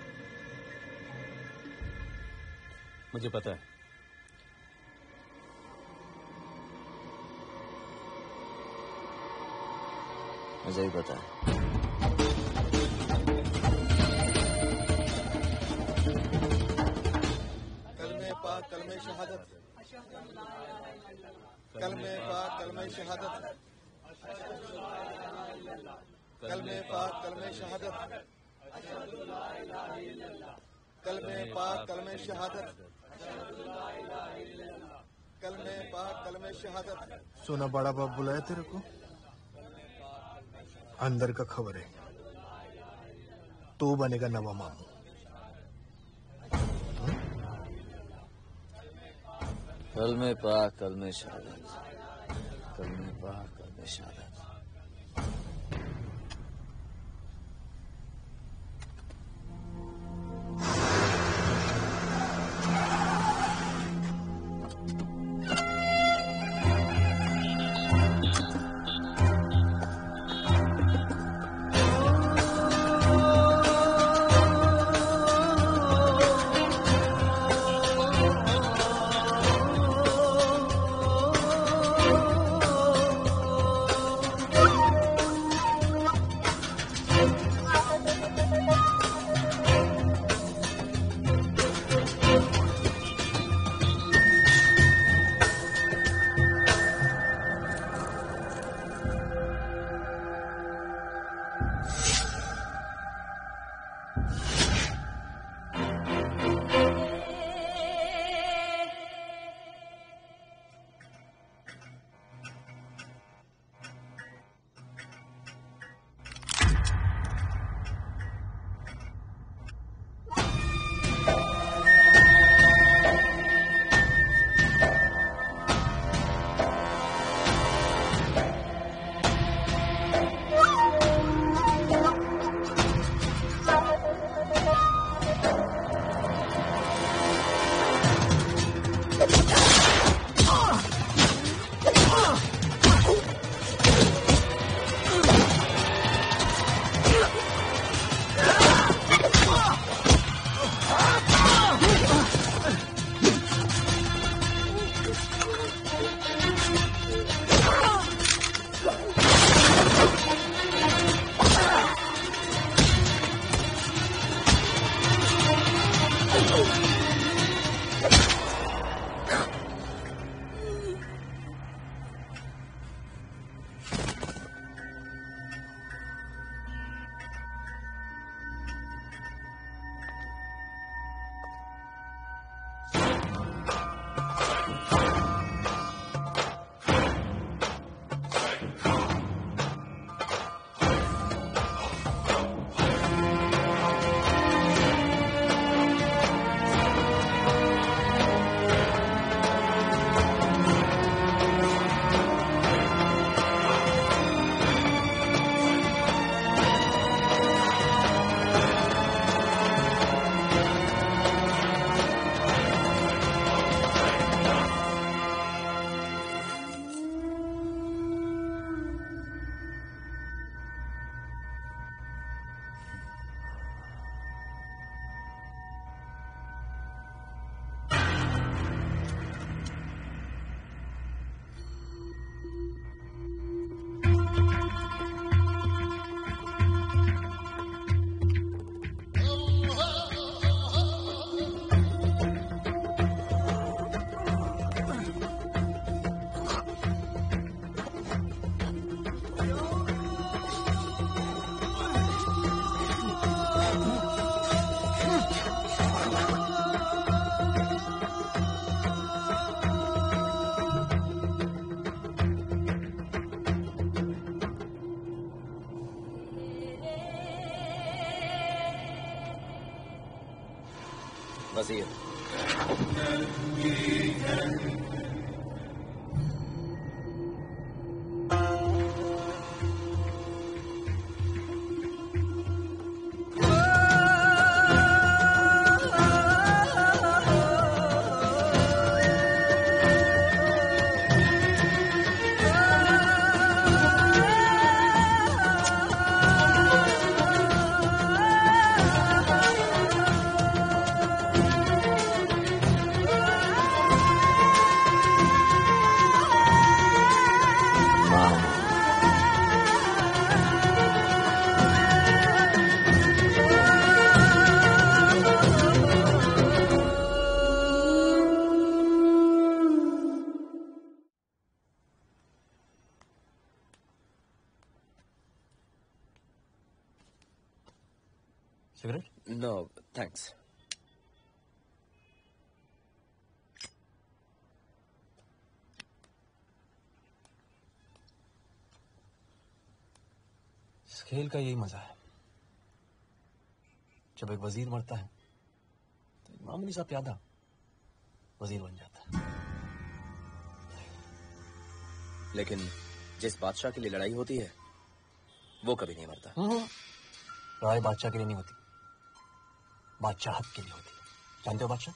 मुझे पता है। मुझे भी पता है। कलमे शहादत, कलमे पाक कलमे शहादत, कलमे पाक कलमे शहादत, कलमे पाक कलमे शहादत, कलमे पाक कलमे शहादत। सुना बड़ा बाप बुलाया तेरे को? अंदर का खबर है, तू बनेगा नवा मामू। कलमे पाक कलमे शहादत, कलमे पाक कलमे शहादत। वजीर। सिगरेट? No thanks. इस खेल का यही मजा है। जब एक वजीर मरता है तो एक मामूली सा प्यादा वजीर बन जाता है। लेकिन जिस बादशाह के लिए लड़ाई होती है वो कभी नहीं मरता। लड़ाई बादशाह के लिए नहीं होती, बादशाहत के लिए होती है। जानते हो बादशाह?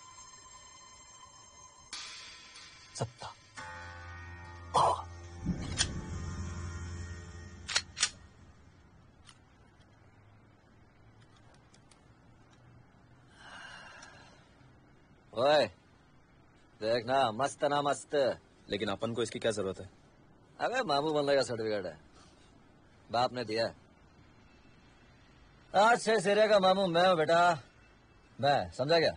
सत्ता। ओए देखना, मस्त ना मस्त। लेकिन अपन को इसकी क्या जरूरत है? अबे मामू बनने का सर्टिफिकेट है, बाप ने दिया है। आज से सिरे का मामू मैं हूं बेटा, मैं, समझा क्या?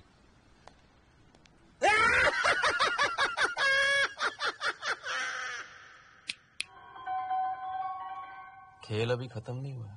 खेल अभी खत्म नहीं हुआ।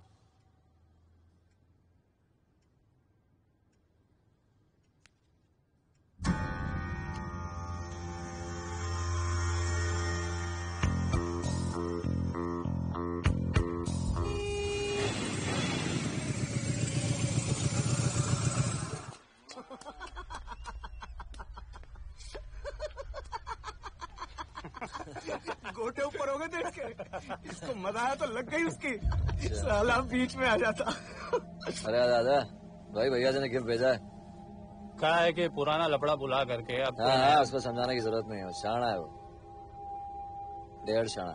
गोटे ऊपर हो गए देख के, इसको मजा आया तो लग गई उसकी, साला बीच में आ जाता। अरे दादा भाई, भैया जी ने गिफ्ट भेजा है। कहा है कि पुराना लफड़ा बुला करके अब हाँ, उसको समझाने की जरूरत नहीं है, शाना है वो, 1.5 शाना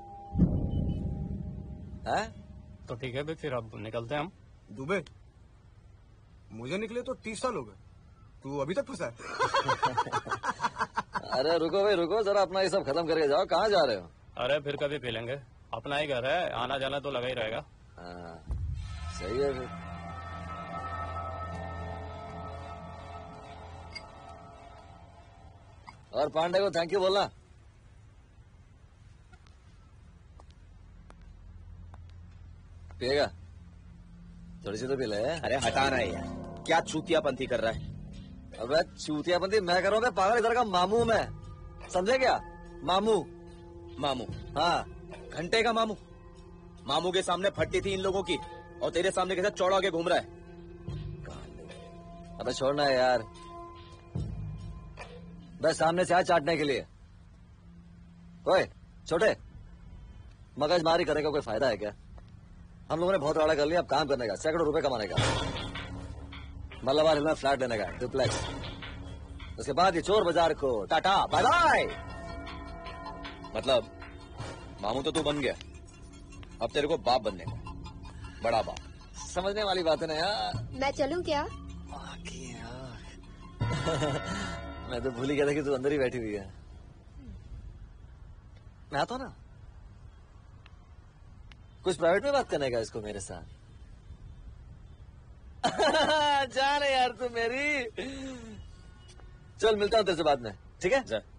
है। तो ठीक है भाई, फिर अब निकलते हैं हम। दुबे, मुझे निकले तो 30 साल हो गए, तू अभी तक फंसा है। अरे रुको भाई रुको, जरा अपना ये सब खत्म करके जाओ। कहाँ जा रहे हो? अरे फिर कभी पी लेंगे, अपना ही घर है, आना जाना तो लगा ही रहेगा। हाँ, सही है फिर। और पांडे को थैंक यू बोलना। पिएगा? थोड़ी सी तो पी ले। अरे हटाना है यार, क्या चूतियापंथी कर रहा है? अबे चूतियापंथी मैं कर रहा हूँ? पागल इधर का मामू मैं, समझे क्या? मामू। मामू? हाँ। घंटे का मामू? मामू के सामने फट्टी थी इन लोगों की, और तेरे सामने कैसे चौड़ा होके घूम रहा है? अबे छोड़ना है यार, बस सामने से आया चाटने के लिए। ओए छोटे, मगजमारी करने का कोई फायदा है क्या? हम लोगों ने बहुत राड़ा कर लिया, अब काम करने का, सैकड़ों रुपए कमाने का, मल्लाबार हिल में फ्लैट लेने का, डुप्लेक्स। उसके बाद ये चोर बाजार को टाटा बाय बाय। मतलब मामू तो तू बन गया, अब तेरे को बाप बनने का, बड़ा बाप। समझने वाली बात है ना यार। मैं चलूं क्या? मैं तो भूल ही गया था कि तू अंदर ही बैठी हुई है। मैं आता हूं ना, कुछ प्राइवेट में बात करने का इसको मेरे साथ। जान है यार तू मेरी। चल मिलता हूं तेरे से बाद में, ठीक है? जा।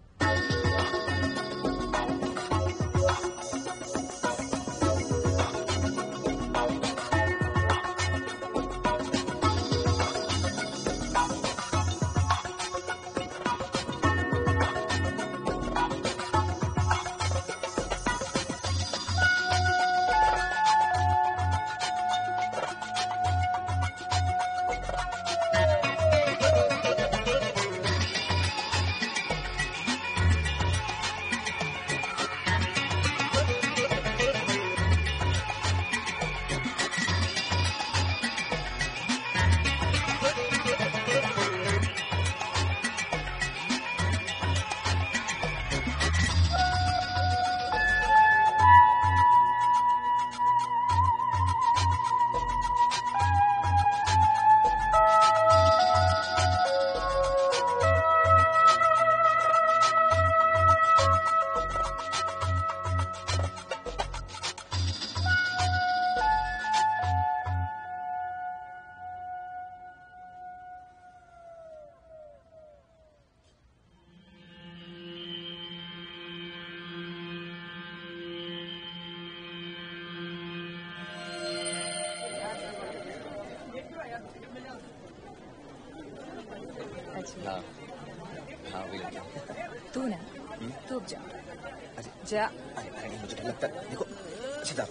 हाँ हाँ वही लड़की। तू ना तू जा जा। अरे मुझे डर लगता है, देखो सीधा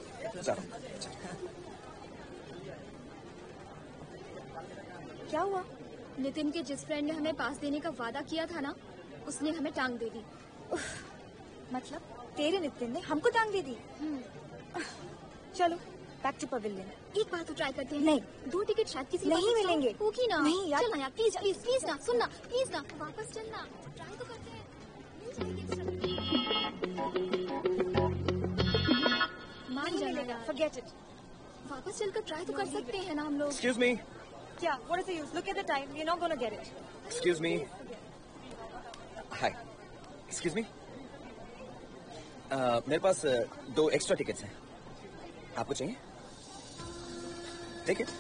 क्या हुआ? नितिन के जिस फ्रेंड ने हमें पास देने का वादा किया था ना, उसने हमें टांग दे दी। मतलब तेरे नितिन ने हमको टांग दे दी? चलो बैक टू पवेलियन। एक बार तो ट्राई करते हैं। नहीं, 2 टिकट शायद किसी नहीं मिलेंगे। होगी ना? नहीं यार, चल ना यार, प्लीज प्लीज प्लीज ना, सुन ना प्लीज ना, वापस चलना, ट्राई तो करते हैं। मान जाएगा, forget it। वापस चलकर ट्राई तो कर सकते हैं ना हम लोग। Excuse me। क्या? What is the use? Look at the time. We're not gonna get it. Excuse me। Hi। Excuse me। मेरे पास 2 एक्स्ट्रा टिकट्स हैं, आपको चाहिए? Take it।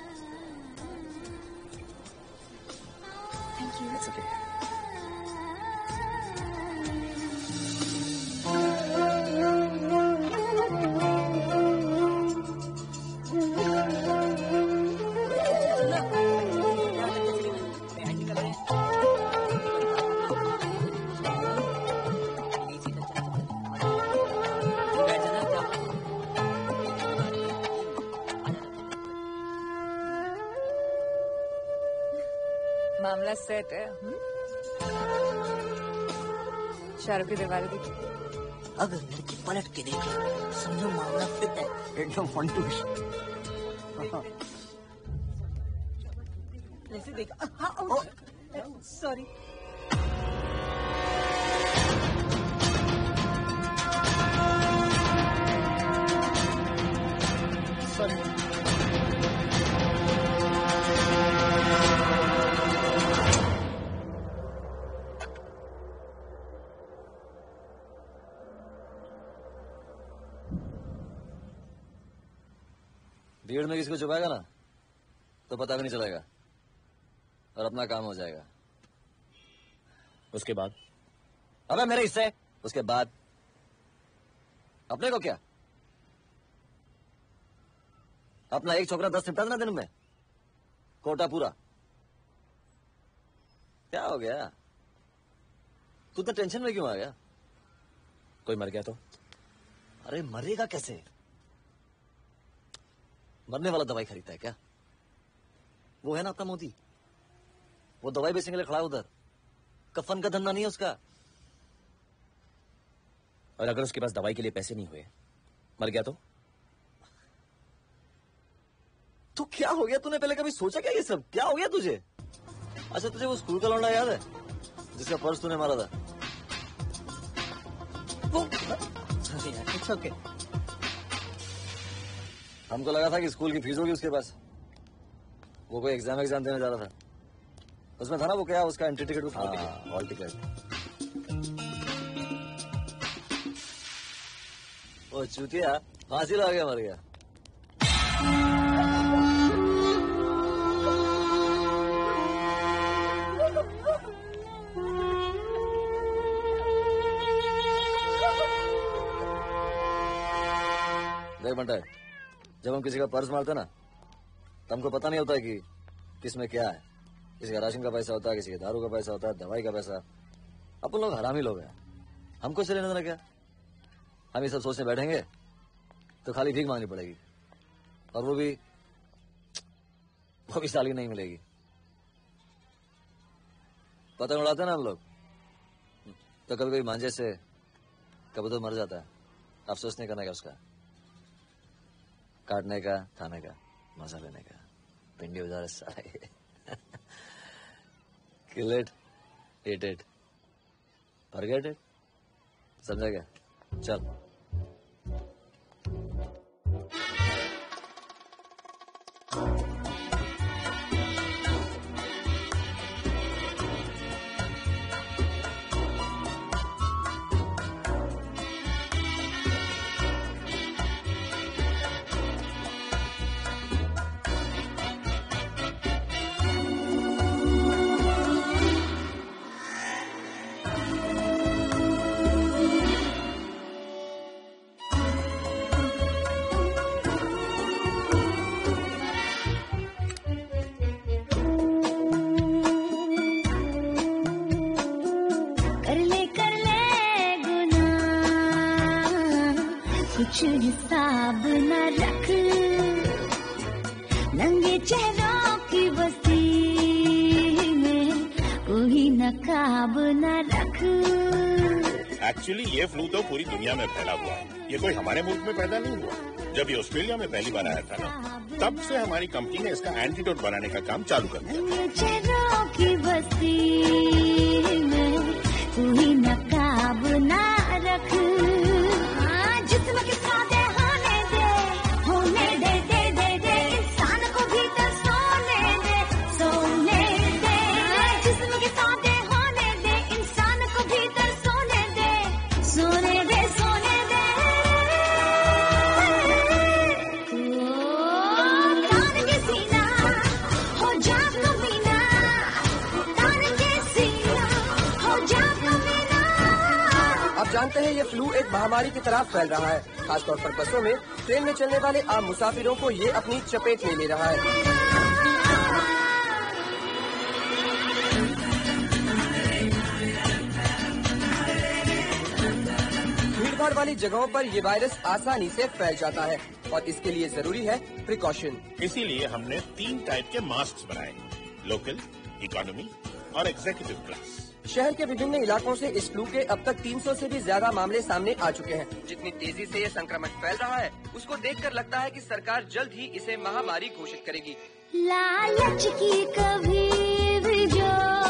Thank you। It's okay। मामला सेट है। शाहरुख की दीवार की अगर लड़की पलट के देखे समझो मामला फिट है। एकदम फन टू ऐसे देखा। सॉरी। भीड़ में किसको छुपाएगा ना तो पता भी नहीं चलेगा और अपना काम हो जाएगा। उसके बाद अबे मेरे हिस्से। उसके बाद अपने को क्या, अपना एक छोकरा 10 निपटा देना दिन में, कोटा पूरा। क्या हो गया, तू तो टेंशन में क्यों आ गया? कोई मर गया तो? अरे मरेगा कैसे, मरने वाला दवाई खरीदता है क्या? वो है ना अपना मोदी, वो दवाई बेचने के लिए खड़ा है उधर, कफन का धंधा नहीं है उसका। और अगर उसके पास दवाई के लिए पैसे नहीं हुए, मर गया तो? तो क्या हो गया, तूने पहले कभी सोचा क्या ये सब? क्या हो गया तुझे? अच्छा तुझे वो स्कूल का लौंडा याद है जिसका पर्स तूने मारा था? It's okay. हमको लगा था कि स्कूल की फीस होगी उसके पास, वो कोई एग्जाम देने जा रहा था, उसमें था ना वो क्या, उसका एंट्री टिकट, हॉल टिकट। वो चूतिया फांसी लगा गया, मर गया। देख बंटा, जब हम किसी का पर्स मारते ना तो हमको पता नहीं होता है कि किसमें क्या है। किसी का राशन का पैसा होता है, किसी का दारू का पैसा होता है, दवाई का पैसा। अपन लोग हरामी लोग हैं, हमको से लेना देना क्या? हम ये सब सोचने बैठेंगे तो खाली भीख मांगनी पड़ेगी, और वो भी साल की नहीं मिलेगी। पतंग उड़ाते हैं ना हम लोग, तो कभी कभी मांझे से कबूतर मर जाता है, अफसोस नहीं करने का उसका, काटने का, खाने का, मजा लेने का। पिंडी उधार सारे kill it, eat it, forget it, समझा क्या? चल। कुछ हिसाब न रख, नंगे चेहरों की बस्ती में कोई नकाब न रख। एक्चुअली ये फ्लू तो पूरी दुनिया में फैला हुआ है, ये कोई हमारे मुल्क में पैदा नहीं हुआ। जब ये ऑस्ट्रेलिया में पहली बार आया था ना, तब से हमारी कंपनी ने इसका एंटीडोट बनाने का काम चालू कर दिया। चेहरों की बस्ती में कोई नकाब न रख, जितना के सादे होने दे इंसान को भीतर सोने दे, जिस्म के सादे होने दे इंसान को भीतर सोने दे। तान के सीना हो जा कमीना, तान के सीना हो जा कमीना। आप जानते हैं ये फ्लू एक महामारी की तरह फैल रहा है। खासतौर पर बसों में, ट्रेन में चलने वाले आम मुसाफिरों को ये अपनी चपेट में ले रहा है। भीड़भाड़ वाली जगहों पर ये वायरस आसानी से फैल जाता है और इसके लिए जरूरी है प्रिकॉशन। इसीलिए हमने 3 टाइप के मास्क बनाए, लोकल, इकोनॉमी और एग्जीक्यूटिव क्लास। शहर के विभिन्न इलाकों से इस फ्लू के अब तक 300 से भी ज्यादा मामले सामने आ चुके हैं। जितनी तेजी से ये संक्रमण फैल रहा है, उसको देखकर लगता है कि सरकार जल्द ही इसे महामारी घोषित करेगी। लालच की कभी भी जो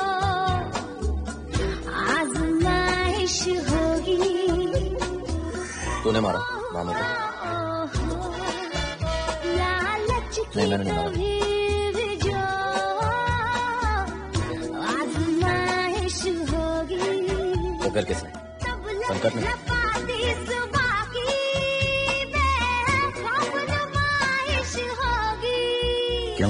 आजमाइश होगी, तूने मारा मामू को? लालच की नहीं, मैंने नहीं मारा। कभी भी जो आजमाइश होगी, तो फिर किसने? संकट में। क्यों?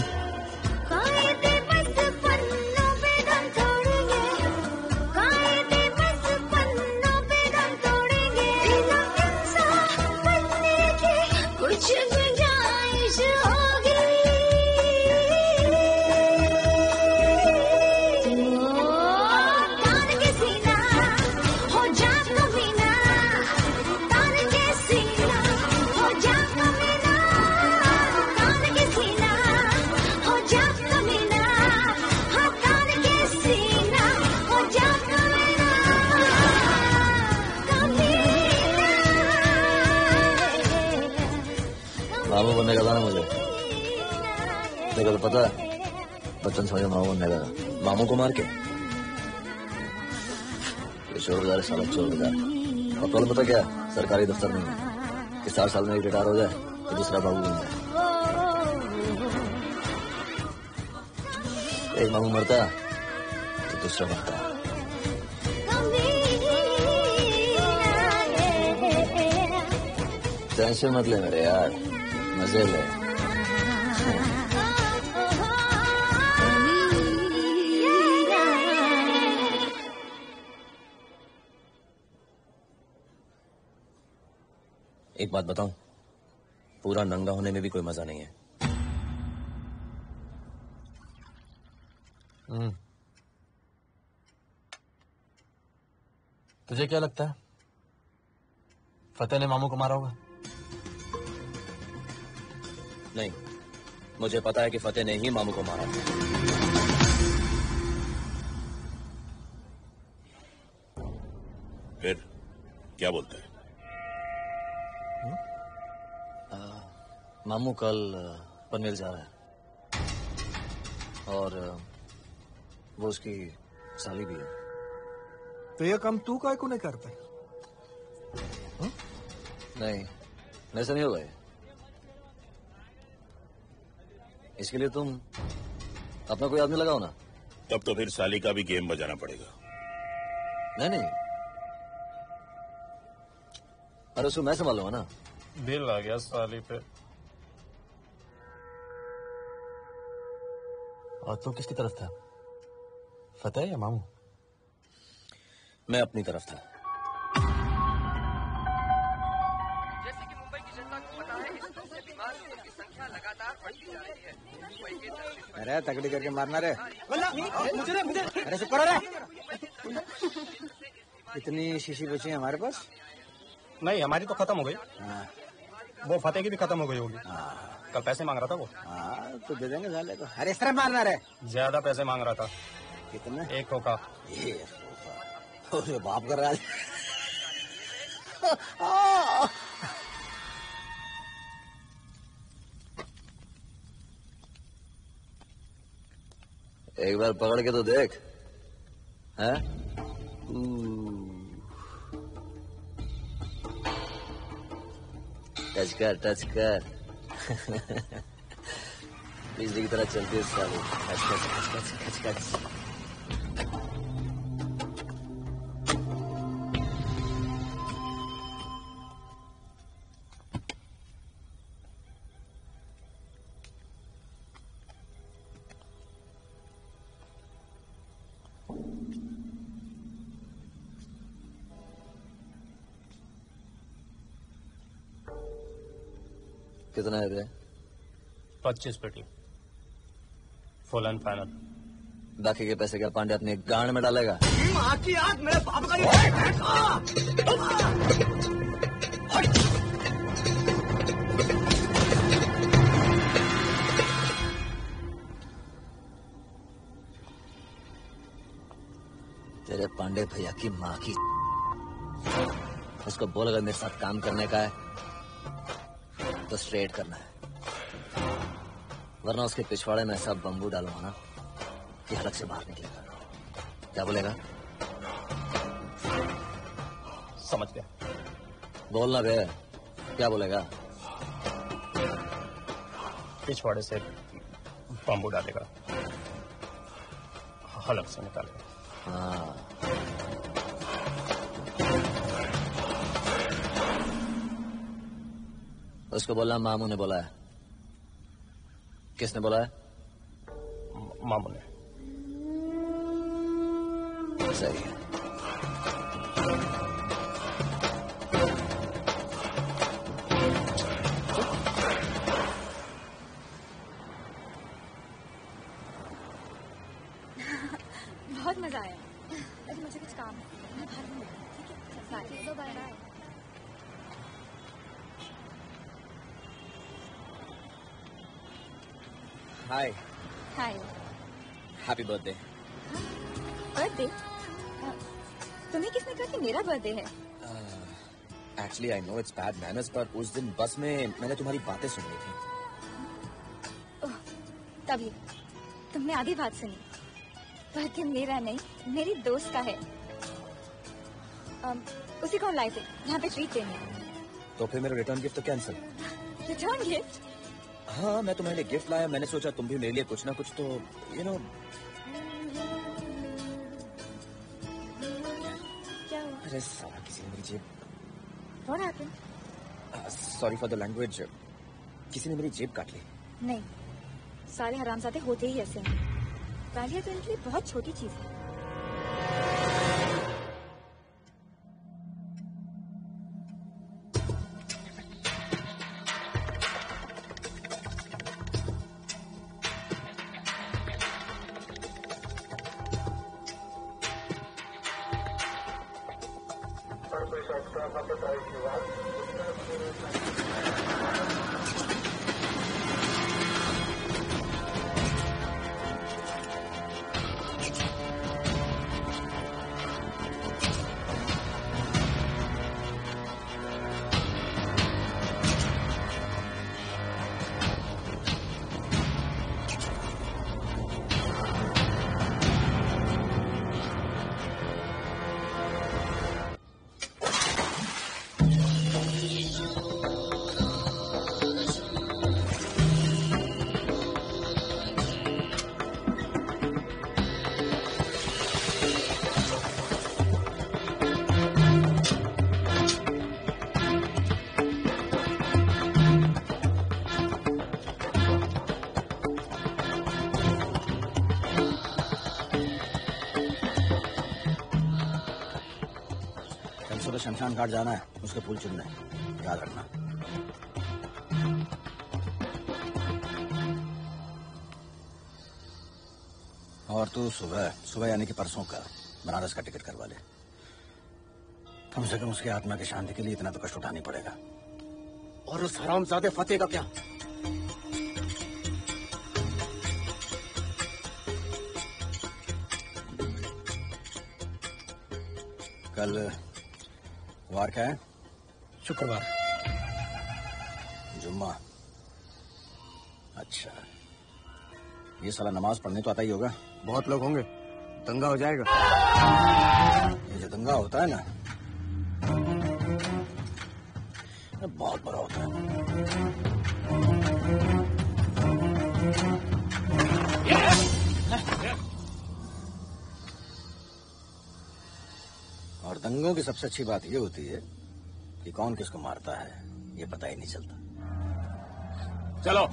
कुछ गुंजाइश होगी, तान के सीना हो जा कमीना, तान के सीना हो जा कमीना, तान के सीना हो जा कमीना, हाँ तान के सीना हो जा कमीना, मामू बनने का था ना मुझे, देखो तो पता है बच्चन समझो मामू बनने का। मामू को मार के ये शोरगुजार साला शोरगुजार। और तो पता क्या, सरकारी दफ्तर नहीं है कि 60 साल में रिटायर हो जाए तो दूसरा बाबू बन जाए। एक मामू मरता है तो दूसरा मरता है। टेंशन मत ले मेरे यार, मजे ले। एक बात बताऊं, पूरा नंगा होने में भी कोई मजा नहीं है। तुझे क्या लगता है फतेह ने मामू को मारा होगा? नहीं, मुझे पता है कि फतेह ने ही मामू को मारा। फिर क्या बोलता है? मामू कल पनवेल जा रहा है और वो उसकी साली भी है। तो ये काम तू काय को नहीं करता? नहीं, ऐसा नहीं होगा। इसके लिए तुम अपना कोई आदमी लगाओ ना। तब तो फिर साली का भी गेम बजाना पड़ेगा। नहीं, अरे उसको मैं संभालूंगा ना। दिल आ गया साली पे। और तू किसकी तरफ था, फतेह या मामू? मैं अपनी तरफ था। जैसे कि मुंबई की जनता को पता है, इस फ्लू से बीमार लोगों की संख्या लगातार बढ़ती जा रही है। मुंबई के दक्षिण अरे तगड़ी करके मारना रे, मुझे अरे चुप करो रे। इतनी शीशी बची है हमारे पास? नहीं, हमारी तो खत्म हो गई। हाँ, वो फतेह की भी खत्म हो गई होगी। कल पैसे मांग रहा था वो। हाँ तो दे देंगे साले को। अरे इस तरह मारना रे। ज्यादा पैसे मांग रहा था। कितना? 1 खोखा। ये बाप कर रहा है। एक बार पकड़ के तो देख। हैं? टच कर टच कर। बिजली की तरह चलती है साली। टच कर टच टच टच। कितना है रे? 25 पेटी फुल एंड फाइनल। बाकी के पैसे क्या पांडे अपने गांड में डालेगा? माँ की आग मेरे बाप का तेरे पांडे भैया की माँ की। उसको बोल अगर मेरे साथ काम करने का है तो स्ट्रेट करना है, वरना उसके पिछवाड़े में ऐसा बम्बू डालूंगा ना कि हलक से बाहर निकलेगा। क्या बोलेगा? समझ गया। बोलना बे, क्या बोलेगा? पिछवाड़े से बम्बू डालेगा, हलक से निकालेगा। हाँ। उसको बोलना मामू ने बोला है। किसने बोला है? मामू ने। सही है। बहुत मजा आया। अरे मुझे कुछ काम है, मैं बाहर में मिलती हूँ, ठीक है? साथ दो bye bye. Hi. Hi. Happy birthday. Birthday? तुम्हें किसने कहा कि मेरा बर्थडे है? Actually I know it's bad manners, पर उस दिन बस में मैंने तुम्हारी बातें सुन ली थी। तभी तुमने आधी बात सुनी। बर्थडे मेरा नहीं, मेरी दोस्त का है। उसी को लाए थे यहाँ पे ट्रीट देने। तो फिर मेरा रिटर्न गिफ्ट तो कैंसिल। Return gift? हाँ, मैं तुम्हारे लिए गिफ्ट लाया। मैंने सोचा तुम भी मेरे लिए कुछ ना कुछ तो यू नो। क्या हुआ? अरे साला किसी ने मेरी जेब। What happened? Sorry for the language. किसी ने मेरी जेब काट ली। नहीं, सारे हरामजादे होते ही ऐसे हैं। गालियाँ तो इनके लिए बहुत छोटी चीज है। शमशान घाट जाना है, उसके फूल चुनना है, याद रखना। और तू सुबह सुबह यानी कि परसों का बनारस का टिकट करवा ले। कम से कम उसकी आत्मा की शांति के लिए इतना तो कष्ट उठानी पड़ेगा। और उस हरामजादे फतेह का क्या? कल वार क्या है? शुक्रवार। जुम्मा। अच्छा, ये साला नमाज पढ़ने तो आता ही होगा। बहुत लोग होंगे, दंगा हो जाएगा। ये जो दंगा होता है ना, ये बहुत बड़ा होता है। और दंगों की सबसे अच्छी बात ये होती है कि कौन किसको मारता है ये पता ही नहीं चलता। चलो।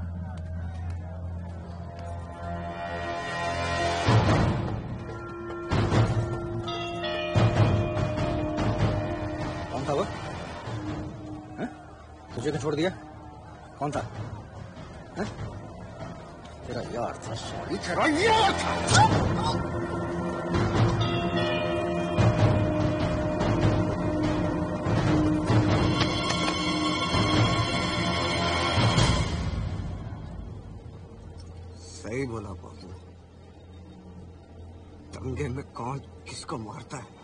कौन था वो? हैं? तुझे क्यों छोड़ दिया? कौन था? हैं? तेरा यार था, सॉरी, तेरा यार था। सही बोला बाबू, दंगे में कौन किसको मारता है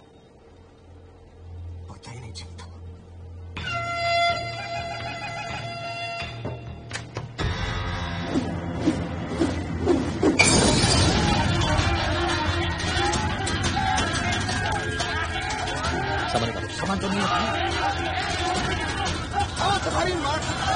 पता ही नहीं चलता। सामान तो नहीं है। तुम्हारी मार।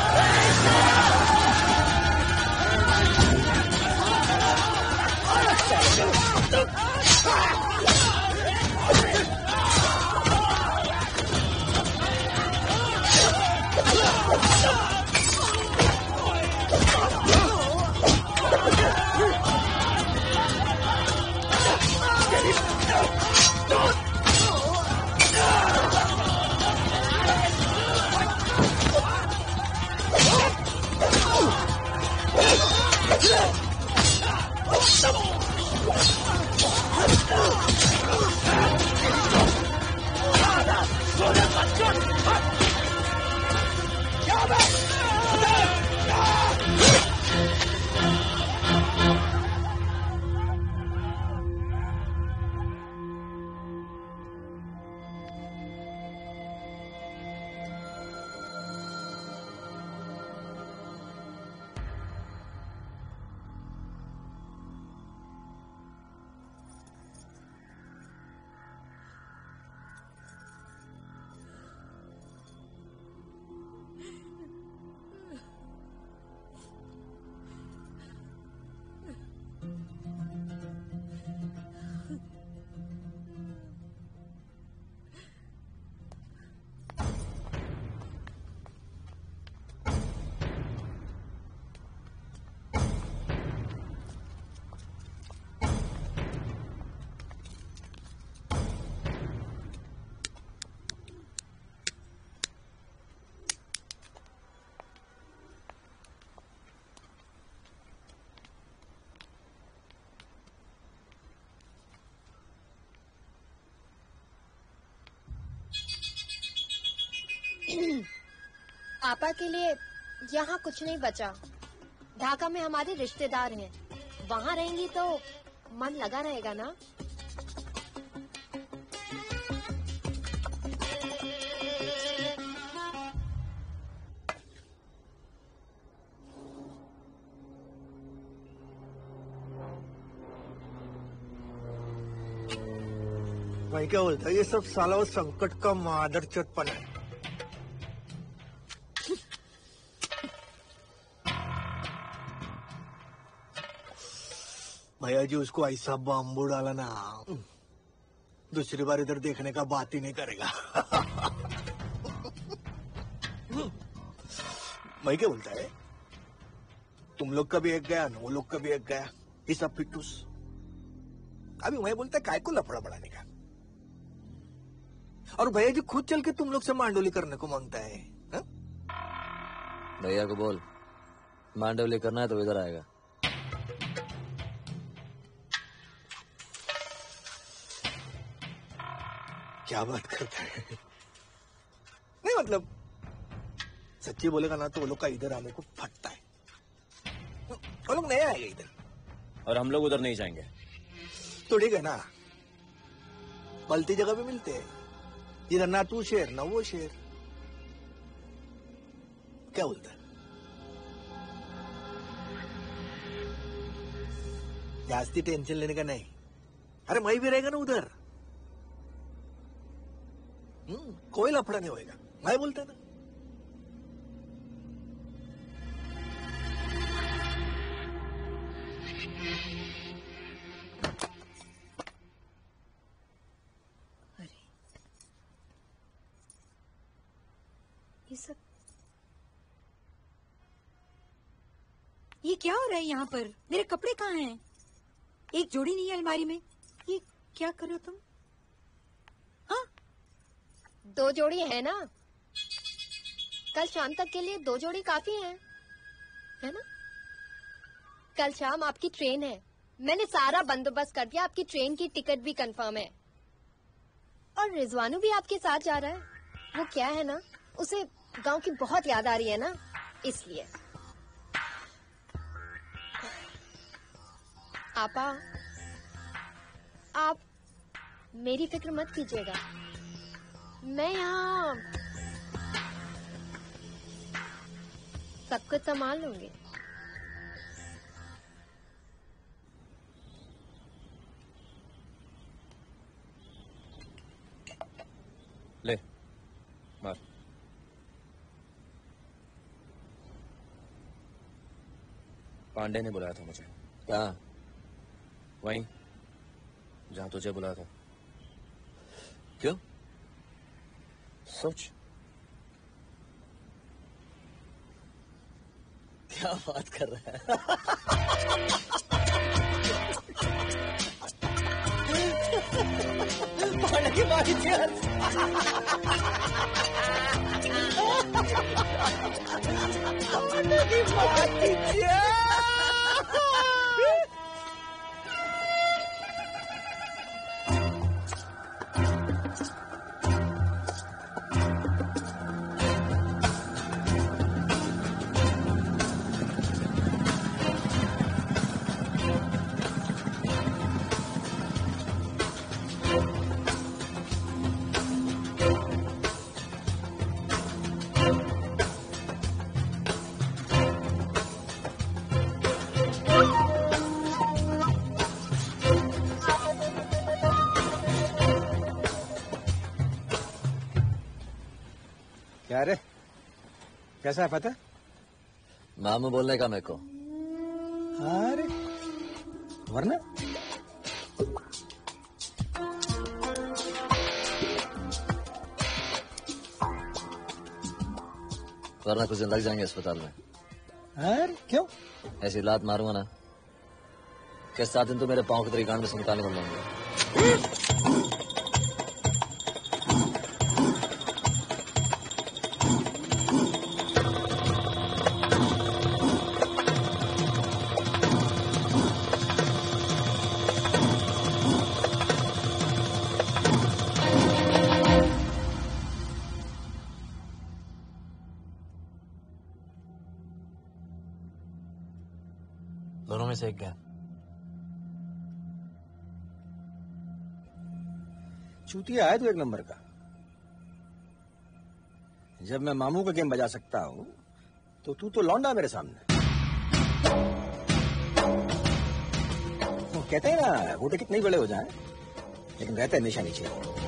आपा के लिए यहाँ कुछ नहीं बचा। ढाका में हमारे रिश्तेदार हैं, वहाँ रहेंगी तो मन लगा रहेगा ना। भाई क्या बोलता है, ये सब साला वो संकट का मादर चोटपन है। भैया जी उसको ऐसा बाम्बू डाला ना, दूसरी बार इधर देखने का बात ही नहीं करेगा। मैं क्या बोलता है, तुम लोग का भी एक गया, वो लोग का भी एक गया, ये सब फिटूस। अभी मैं बोलता है काय को लफड़ा बढ़ाने का। और भैया जी खुद चल के तुम लोग से मांडोली करने को मांगता है। भैया को बोल मांडोली करना है तो इधर आएगा। क्या बात करता है? नहीं मतलब सच्ची बोलेगा ना तो वो लोग का इधर आने को फटता है। वो लोग नहीं आएंगे इधर। और हम लोग उधर नहीं जाएंगे। तो ठीक है ना, पलती जगह पे मिलते हैं। इधर ना तू शेर ना वो शेर। क्या बोलता है? जास्ती टेंशन लेने का नहीं। अरे मैं भी रहेगा ना उधर, कोई लफड़ा नहीं होएगा। मैं बोलता ना। ये सब ये क्या हो रहा है यहाँ पर? मेरे कपड़े कहाँ हैं? एक जोड़ी नहीं है अलमारी में। ये क्या कर रहे हो तुम? हाँ, 2 जोड़ी है ना, कल शाम तक के लिए 2 जोड़ी काफी है ना? कल शाम आपकी ट्रेन है, मैंने सारा बंदोबस्त कर दिया, आपकी ट्रेन की टिकट भी कंफर्म है। और रिजवानू भी आपके साथ जा रहा है। वो क्या है ना, उसे गांव की बहुत याद आ रही है ना, इसलिए। आपा, आप मेरी फिक्र मत कीजिएगा, मैं यहाँ सब कुछ संभाल लूंगी। ले मार। पांडे ने बुलाया था मुझे। कहाँ? वहीं जहां तुझे बुलाया था। क्यों? सोच। क्या बात कर रहा है? पांडे की बारी थी आज। पांडे की बारी थी। क्या रे, कैसा है पता? मामू बोलने का मेरे को। अरे वरना कुछ दिन लग जाएंगे अस्पताल में। अरे क्यों? ऐसी लात मारूंगा ना कि 7 दिन तो मेरे पाँव की तरीके गांड में से निकालने को मिलेंगे। दोनों में से एक गया। चूतिया है तू एक नंबर का। जब मैं मामू का गेम बजा सकता हूँ तो तू तो लौंडा मेरे सामने। वो कहते हैं ना, गोटे कितने बड़े हो जाएं लेकिन रहते हमेशा नीचे।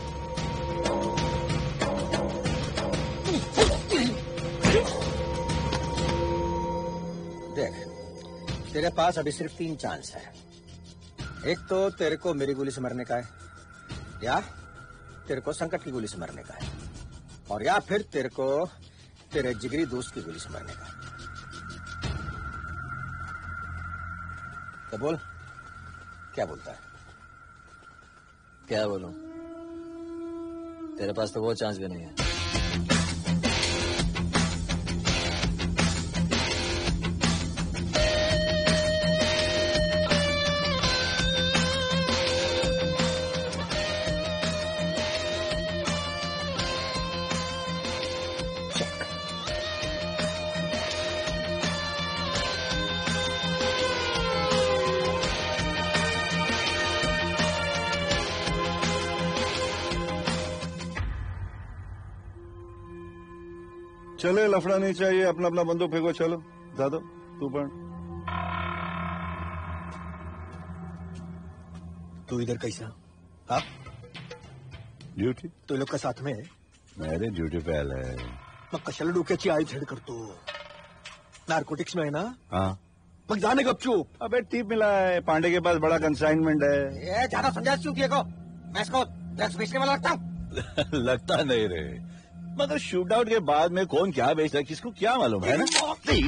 देख, तेरे पास अभी सिर्फ 3 चांस है। एक तो तेरे को मेरी गोली से मरने का है, या तेरे को संकट की गोली से मरने का है, और या फिर तेरे को तेरे जिगरी दोस्त की गोली से मरने का है। तो बोल, क्या बोलता है? क्या बोलूं? तेरे पास तो वो चांस भी नहीं है। चले, लफड़ा नहीं चाहिए, अपना अपना बंदूक फेंको, चलो दादो तू पढ़। तू इधर कैसा? हाँ ड्यूटी तू लोग का साथ में मेरे ड्यूटी पे आला है। मग कशाला डोक्याची आई झेड करतो? नार्कोटिक्स में है ना? हाँ मग जाने गपचूप। अबे टीप मिला है, पांडे के पास बड़ा कंसाइनमेंट है। ये ज्यादा समझा क्यों किए को? मैं इसको ड्रग्स बेचने वाला लगता हूँ। लगता नहीं रे, मगर शूट आउट के बाद में कौन क्या बेच रहा है किसको क्या मालूम है ना।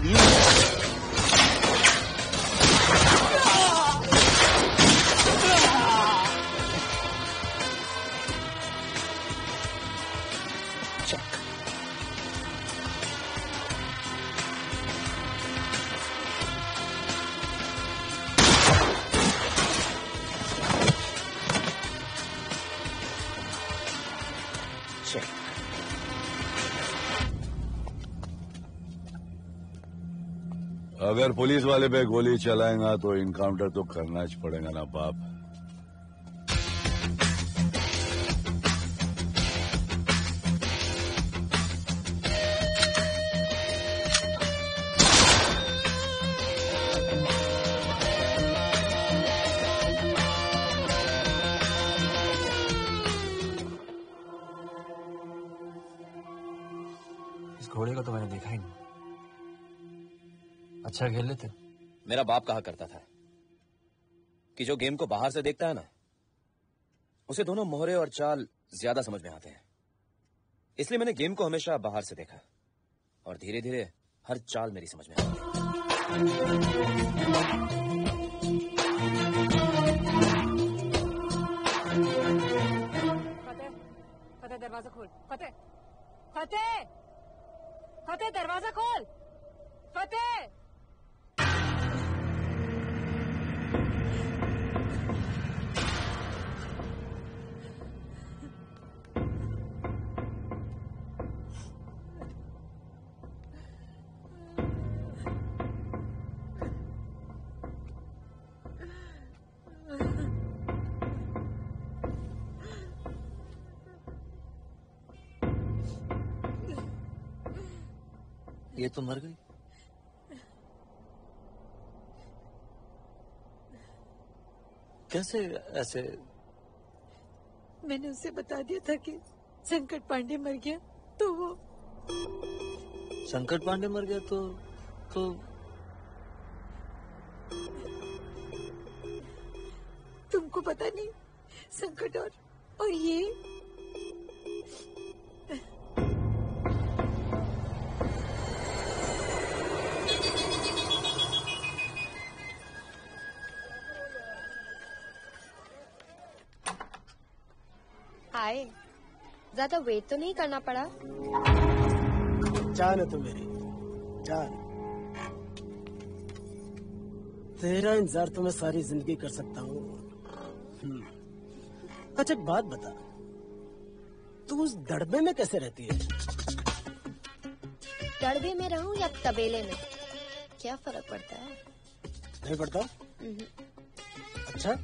अगर पुलिस वाले पे गोली चलाएगा तो इनकाउंटर तो करना ही पड़ेगा ना बाप। इस घोड़े को तो मैंने देखा ही नहीं। अच्छा खेल लेते। मेरा बाप कहा करता था कि जो गेम को बाहर से देखता है ना, उसे दोनों मोहरे और चाल ज्यादा समझ में आते हैं। इसलिए मैंने गेम को हमेशा बाहर से देखा और धीरे धीरे हर चाल मेरी समझ में आ गई। फतेह, फतेह दरवाजा खोल। फतेह, फतेह, फतेह दरवाजा खोल। फतेह, ये तो मर गई। कैसे ऐसे? मैंने उसे बता दिया था कि संकट पांडे मर गया, तो वो संकट पांडे मर गया तो तुमको पता नहीं। संकट और ये हाय, ज्यादा वेट तो नहीं करना पड़ा? जान है तू मेरी जान। तेरा इंतजार तो मैं सारी जिंदगी कर सकता हूँ। अच्छा एक बात बता, तू उस दड़बे में कैसे रहती है? दड़बे में रहूं या तबेले में, क्या फर्क पड़ता है? नहीं पड़ता? अच्छा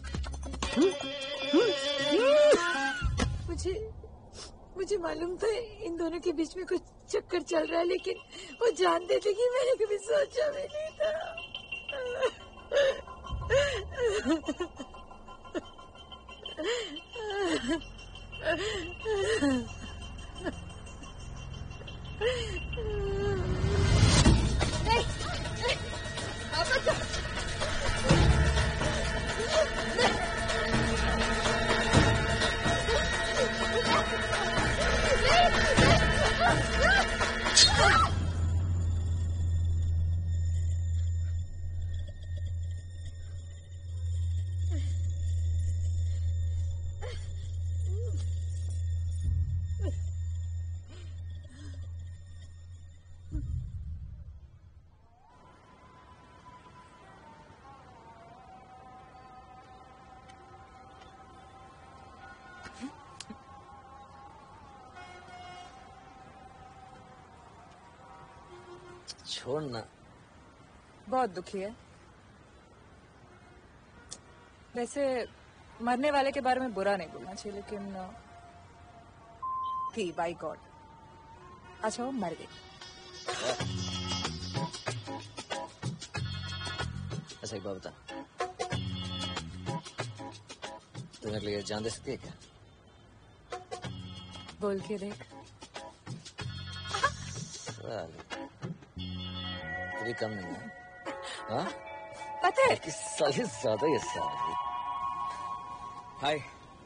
मुझे मालूम था इन दोनों के बीच में कुछ चक्कर चल रहा है, लेकिन वो जानते थे कि मैंने कभी सोचा भी नहीं था। छोड़ना। बहुत दुखी है। वैसे मरने वाले के बारे में बुरा नहीं बोलना चाहिए, लेकिन थी बाय गॉड अच्छा वो मर गई। अच्छा एक बात बता, तू मेरे लिए जान दे सकती है क्या? बोल के देख। कभी कम नहीं है, हाँ? पता है किस साली ज्यादा ये साली। हाय।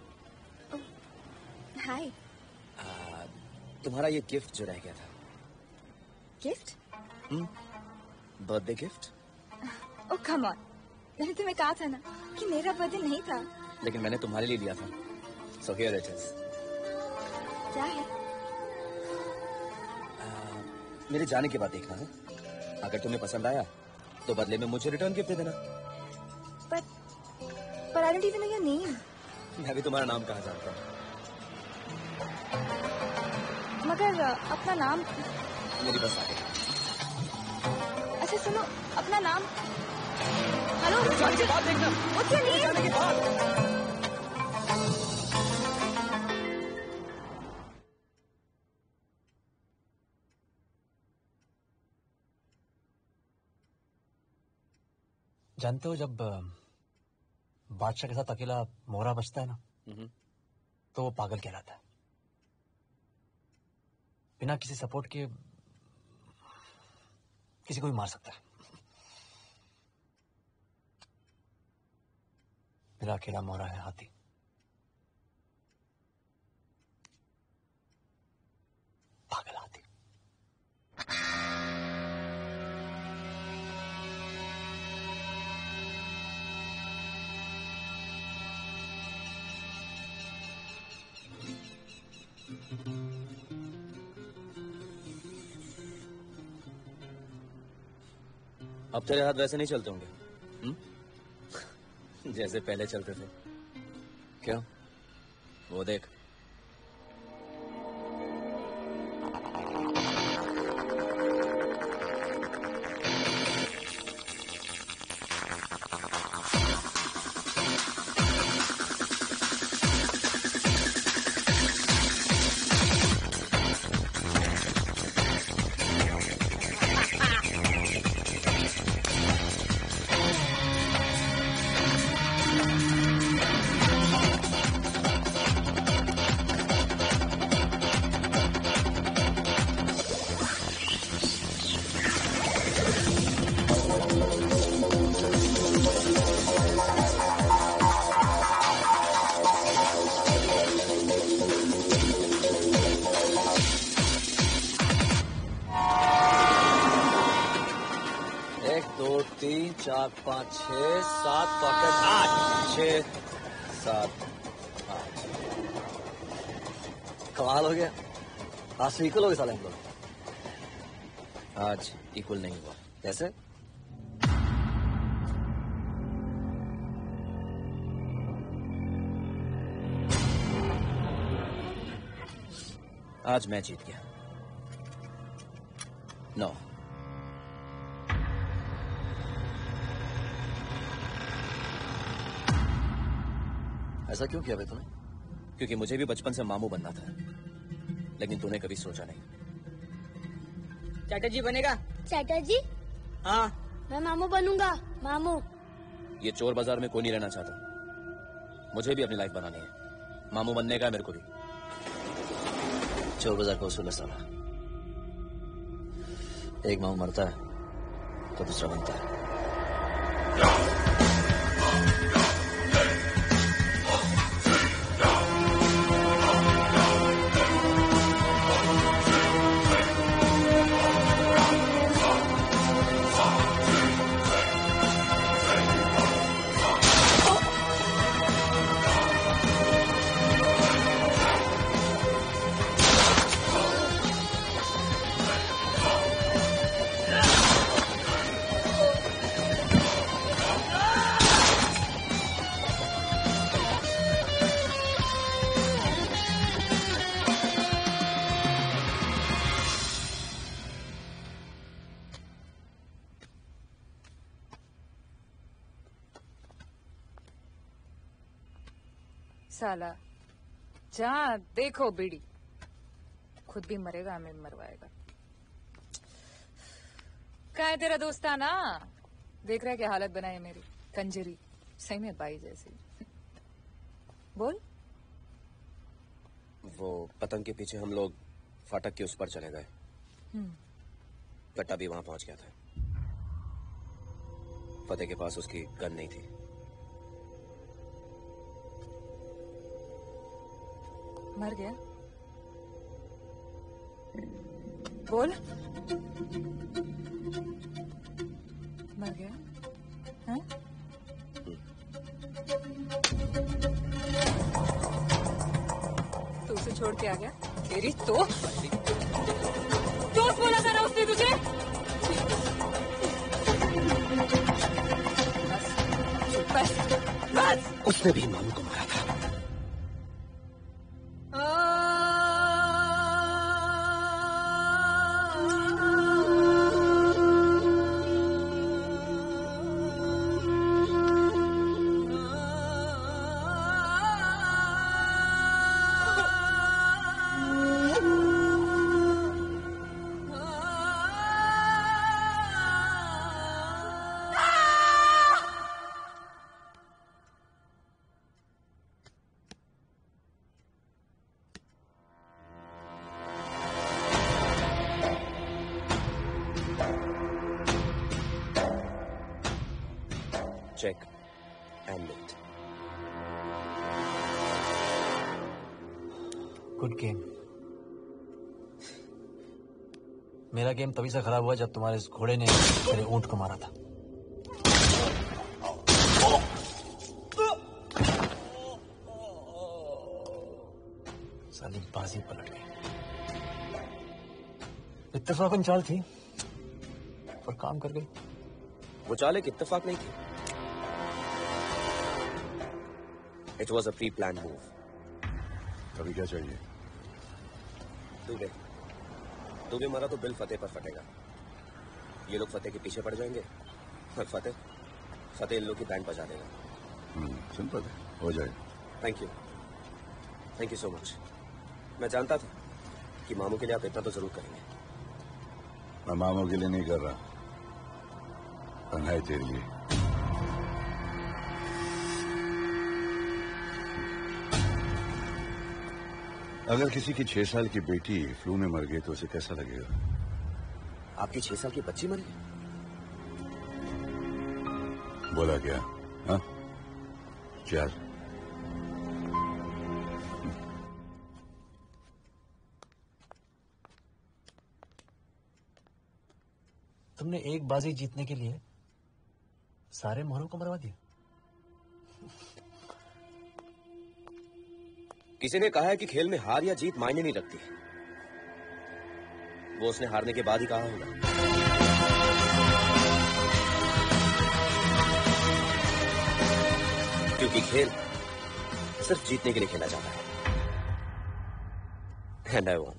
हाय। तुम्हारा ये गिफ्ट जो रह गया था। Gift? Birthday gift. Oh come on, मैंने तुम्हें कहा था ना कि मेरा बर्थडे नहीं था। लेकिन मैंने तुम्हारे लिए लिया था, सो हियर इट इज। क्या है? मेरे जाने के बाद देखना है, अगर तुम्हें पसंद आया तो बदले में मुझे रिटर्न गिफ्ट दे देना। पर I don't even know your name. मैं भी तुम्हारा नाम कहाँ जानता हूँ। मगर अपना नाम। मेरी बस आ गई। अच्छा सुनो, अपना नाम। हेलो जाने के बाद देखना। What's your name? जाने के बाद। जानते हो जब बादशाह के साथ अकेला मोहरा बचता है ना, तो वो पागल कहलाता है। बिना किसी सपोर्ट के किसी को भी मार सकता है। मेरा अकेला मोहरा है हाथी। पागल हाथी। अब तेरे हाथ वैसे नहीं चलते होंगे जैसे पहले चलते थे। क्यों? वो देख। तीन चार पाँच छः सात पॉकेट 8 6 7 8। कमाल हो गया। आज से इक्वल हो गए साले हम लोग। आज इक्वल नहीं हुआ। कैसे? आज मैं जीत गया। 9। ऐसा क्यों किया बे तूने? क्योंकि मुझे भी बचपन से मामू बनना था, लेकिन तूने कभी सोचा नहीं। चैटर्जी बनेगा? चैटर्जी? हाँ। मैं मामू बनूंगा। मामू। ये चोर बाजार में कोई नहीं रहना चाहता। मुझे भी अपनी लाइफ बनानी है। मामू बनने का है मेरे को भी। चोर बाजार का उसूल है साला। एक मामू मरता है तो दूसरा बनता है। साला जहाँ देखो बीड़ी, खुद भी मरेगा, हमें भी मरवाएगा। क्या है तेरा दोस्ताना? देख रहा है क्या हालत बनाई है मेरी, कंजरी सही में बाई जैसी। बोल। वो पतंग के पीछे हम लोग फाटक के उस पर चले गए। कट्टा भी वहां पहुंच गया था। फतेह के पास उसकी गन नहीं थी। मर गया? बोल। मर गया? हाँ? तू उसे छोड़ के आ गया? तेरी तो दोस्त बोला था ना उसने तुझे? बस बस। उसने भी मामू को मारा था। Check and mate. Good game. मेरा गेम तभी से खराब हुआ जब तुम्हारे इस घोड़े ने मेरे ऊंट को मारा था। साली बाजी पलट गई। इत्तेफाकन चाल थी पर काम कर गई। वो चाल एक इत्तेफाक नहीं थी। It was a pre-planned move. अभी क्या चाहिए? दुबे मरा तो बिल फतेह पर फटेगा। ये लोग फतेह के पीछे पड़ जाएंगे और फतेह इन लोग की बैंड बजा देगा। सिंपल है, हो जाएगा। Thank you so much. मैं जानता था कि मामू के लिए आप इतना तो जरूर करेंगे। मैं मामू के लिए नहीं कर रहा, तन्हाई तेरे लिए। अगर किसी की 6 साल की बेटी फ्लू में मर गई तो उसे कैसा लगेगा? आपकी 6 साल की बच्ची मर गई? बोला क्या? हाँ? चल। तुमने एक बाजी जीतने के लिए सारे मोहरों को मरवा दिया। किसी ने कहा है कि खेल में हार या जीत मायने नहीं रखती। वो उसने हारने के बाद ही कहा होगा। क्योंकि खेल सिर्फ जीतने के लिए खेला जाता है। And I won.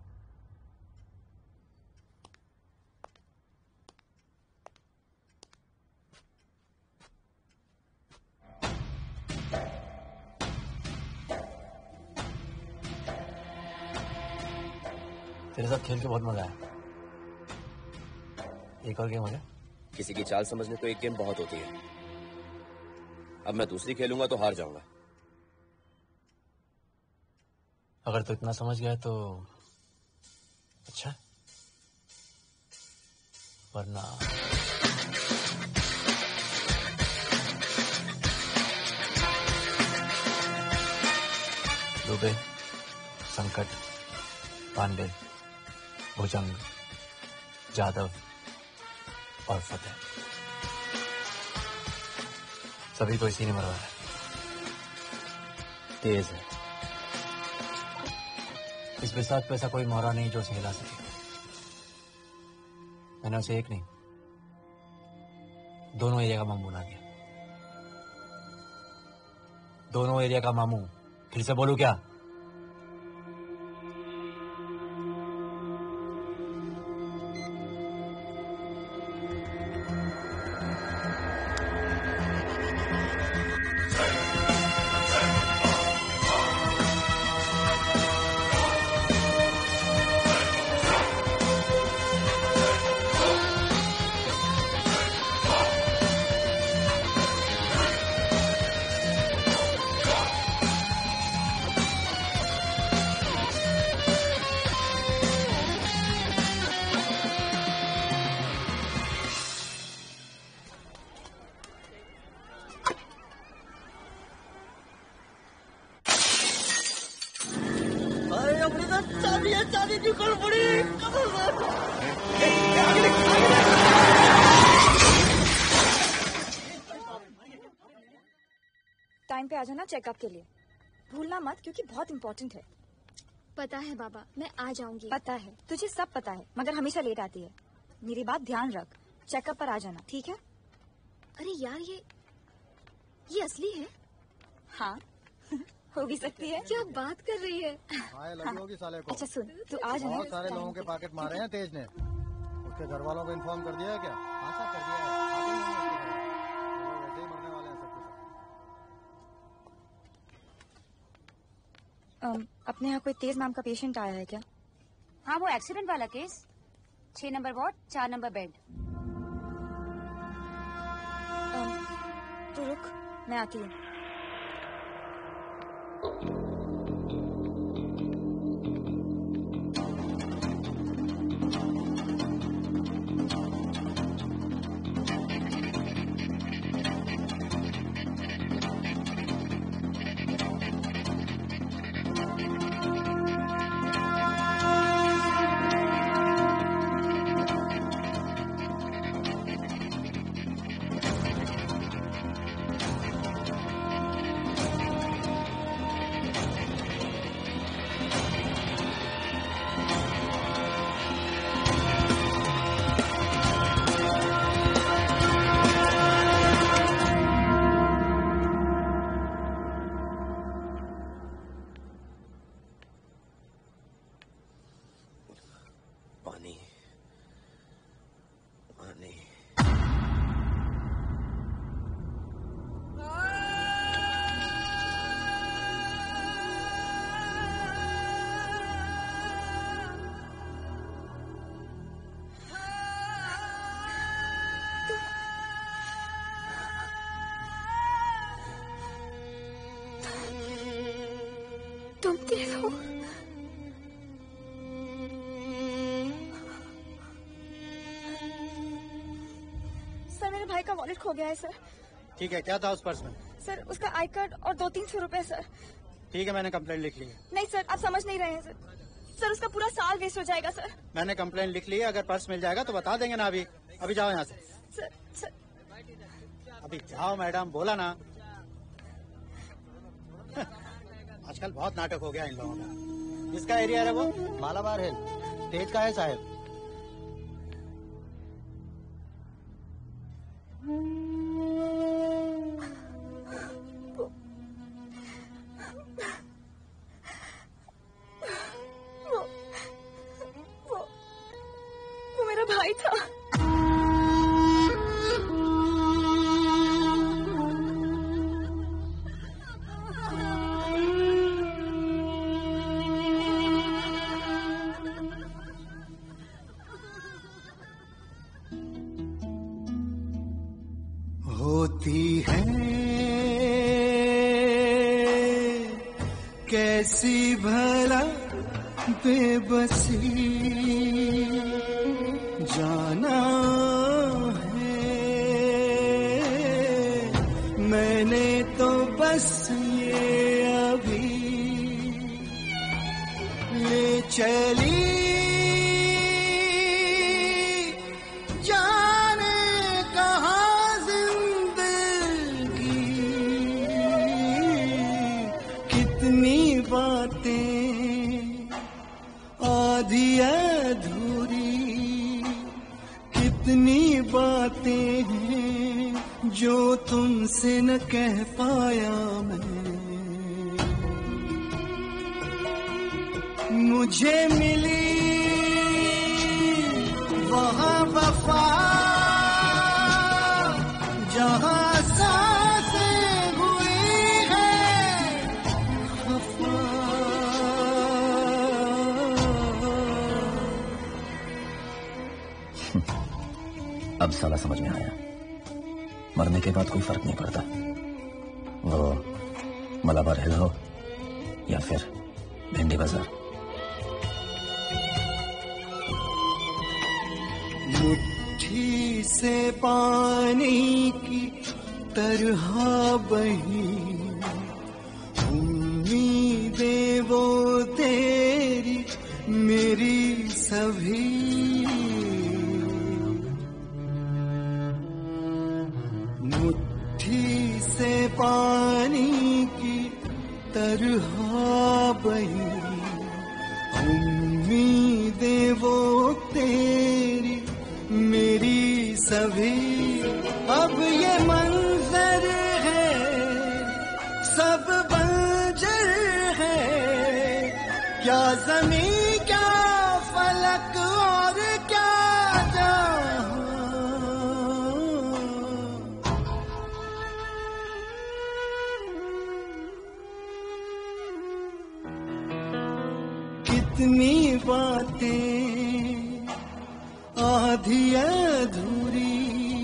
तेरे साथ खेल के बहुत मजा आया। एक और गेम हो जाए। किसी की चाल समझने को एक गेम बहुत होती है। अब मैं दूसरी खेलूंगा तो हार जाऊंगा। अगर तो इतना समझ गया तो अच्छा, वरना दुबे, संकट, पांडे, भुजंग, जादव और फतेह, सभी को इसी ने मरवाया। तेज है। इस विसाख पे ऐसा कोई मोहरा नहीं जो उसे हिला सके। मैंने उसे एक नहीं, दोनों एरिया का मामू बना दिया। दोनों एरिया का मामू। फिर से बोलूं क्या? चाबी है, चाबी की खोल पड़ी। टाइम पे आ जाना चेकअप के लिए, भूलना मत क्योंकि बहुत इम्पोर्टेंट है। पता है बाबा, मैं आ जाऊंगी। पता है, तुझे सब पता है, मगर हमेशा लेट आती है। मेरी बात ध्यान रख, चेकअप पर आ जाना, ठीक है? अरे यार, ये असली है? हाँ हो भी सकती है। क्या बात कर रही है? हाँ, लगी होगी साले को। अच्छा सुन, तू आ जाना। बहुत सारे लोगों के पॉकेट मारे हैं तेज ने। उसके घर वालों को इन्फॉर्म कर दिया है क्या? हाँ सर, कर दिया है। वैसे ही मरने वाले हैं सबके सब। अपने यहाँ कोई तेज नाम का पेशेंट आया है क्या? हाँ, वो एक्सीडेंट वाला case, 6 number ward, 4 number bed. तू रुक, मैं आती हूँ। तुम देख हो। सर, मेरे भाई का वॉलेट खो गया है सर। ठीक है, क्या था उस पर्स में? सर, उसका आई कार्ड और 200-300 रुपए सर। ठीक है, मैंने कंप्लेंट लिख ली है। नहीं सर, आप समझ नहीं रहे हैं सर। सर, उसका पूरा साल वेस्ट हो जाएगा सर। मैंने कंप्लेंट लिख ली है, अगर पर्स मिल जाएगा तो बता देंगे ना। अभी अभी जाओ यहाँ से। सर, अभी जाओ मैडम, बोला ना। आजकल बहुत नाटक हो गया इन लोगों का। किसका एरिया है वो? मालाबार है। तेज का है साहब। वो मेरा भाई था। होती है कैसी भला बेबसी, जाना है मैंने तो बस ये अभी ले चली बातें हैं जो तुमसे न कह पाया मैं। मुझे मिली वहाँ वफा जहाँ सांसें हुई है खफा। अब साला समझ में आया, मरने के बाद कोई फर्क नहीं पड़ता, वो मलाबार हिल हो या फिर भिंडी बाजार। मुट्ठी से पानी की तरह बही उम्मीदें वो तेरी सभी मुट्ठी से पानी की तरह बही, उम्मीदें वो तेरी मेरी सभी। अब ये मंजर है सब बंजर है, क्या ज़मीं क्या फलक और क्या जहां। कितनी बातें आधी अधूरी,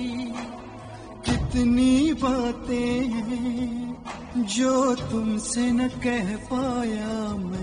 कितनी बातें जो तुमसे न कह पाया मैं।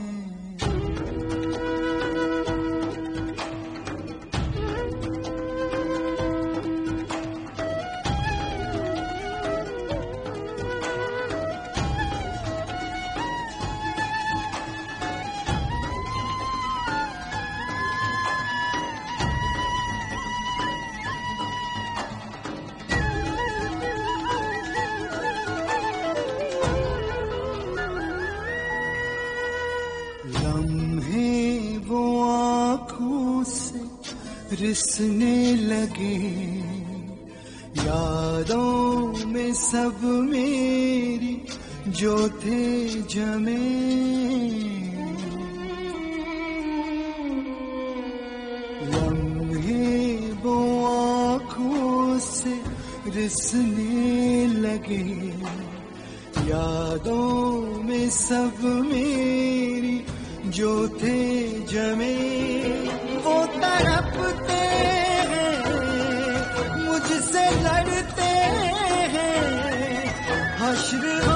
रिसने लगे यादों में सब मेरी जो थे जमे, लम्हे वो आँखों से रिसने लगे यादों में सब मेरी जो थे जमे। वो तड़पते हैं मुझसे लड़ते हैं, हश्र